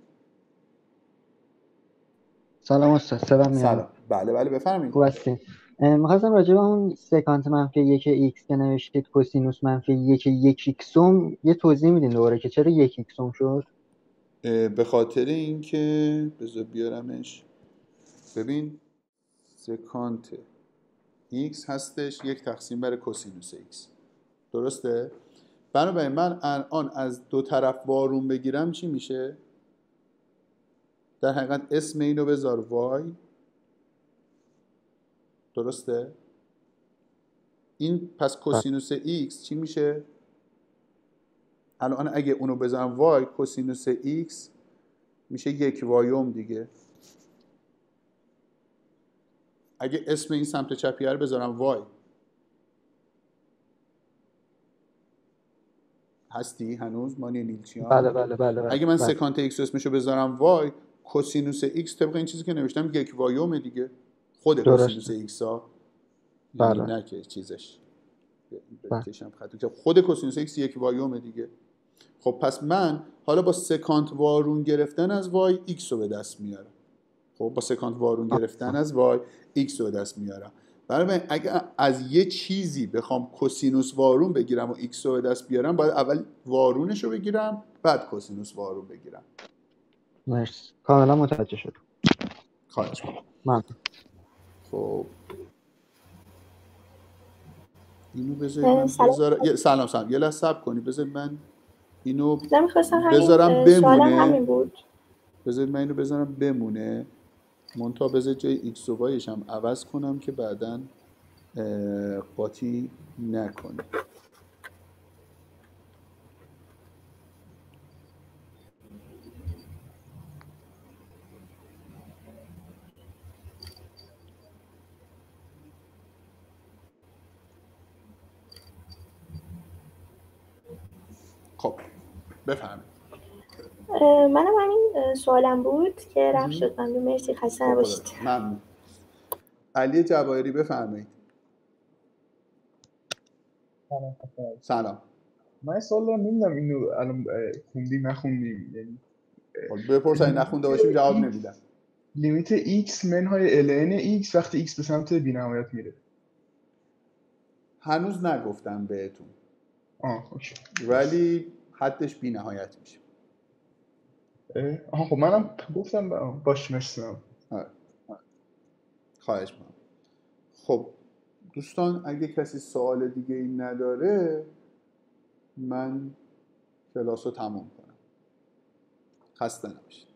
S2: سلام استاد، سلام میاد.
S1: سلام. بله بله بفرمایید.
S2: خوب هستین؟ می‌خواستم راجع به اون سکانت منفی یک ایکس که نوشتید کوسینوس منفی یک یک ایکسوم یه توضیح میدین دوباره که چرا یک ایکسوم شد؟
S1: به خاطر اینکه بذار بیارمش. ببین سکانت x هستش یک تقسیم بر کوسینوس x، درسته؟ بنابراین من الان از دو طرف وارون بگیرم چی میشه؟ در حقیقت اسم اینو بذار y، درسته؟ این پس کوسینوس x چی میشه؟ الان اگه اونو بذارم y، کوسینوس x میشه یک وایوم دیگه. اگه اسم این سمت چپیه رو بذارم y، هستی هنوز مانی نیلچیان؟
S2: بله بله بله, بله.
S1: اگه من
S2: بله.
S1: سکانت x اسمشو بذارم y، کوسینوس x طبق این چیزی که نوشتم یک وایومه دیگه، خود کوسینوس x ها.
S2: بله.
S1: یعنی نه که چیزش بکشم خطی که خود کوسینوس x یک وایومه دیگه. خب پس من حالا با سکانت وارون گرفتن از y x رو به دست میارم. خب با سکانت وارون گرفتن از y x رو به دست میارم برای من اگه از یه چیزی بخوام کوسینوس وارون بگیرم و ایکس رو به دست بیارم، باید اول وارونش رو بگیرم بعد کوسینوس وارون بگیرم.
S2: مرسی، کاملا متوجه شد.
S1: خواهش می‌کنم.
S2: ممنون.
S1: خب اینو بذارید من
S3: سلام.
S1: بذارم یه سلام سلام یه لحظه صبر کنید، بذارید من اینو
S3: نمیخواستم همین
S1: بذارم
S3: سوالم
S1: بمونه.
S3: همین بود.
S1: بذارید من اینو بذارم بمونه، منتها بذارید جای ایکس و وایش هم عوض کنم که بعداً قاطی نکنه. خب بفهمید.
S3: منم همین سوالم بود که رفت شد. ممنون، مرسی، خسته نباشید.
S1: ممنون. علی جواهری بفرمایید.
S4: سلام.
S1: سلام.
S4: من سوال دارم، نمیدونم اینو الان خوندیم نخوندیم، یعنی
S1: بپرس اگه نخونده باشیم جواب نمیدم.
S4: لیمیت x منهای ln x وقتی x به سمت بی‌نهایت میره.
S1: هنوز نگفتم بهتون.
S4: آه اوکی.
S1: ولی حدش بی‌نهایت میشه.
S4: آها خب منم گفتم باش مرسی.
S1: آره. خواهش می‌کنم. خب دوستان اگه کسی سوال دیگه ای نداره من کلاس رو تموم کنم. خسته نباشید.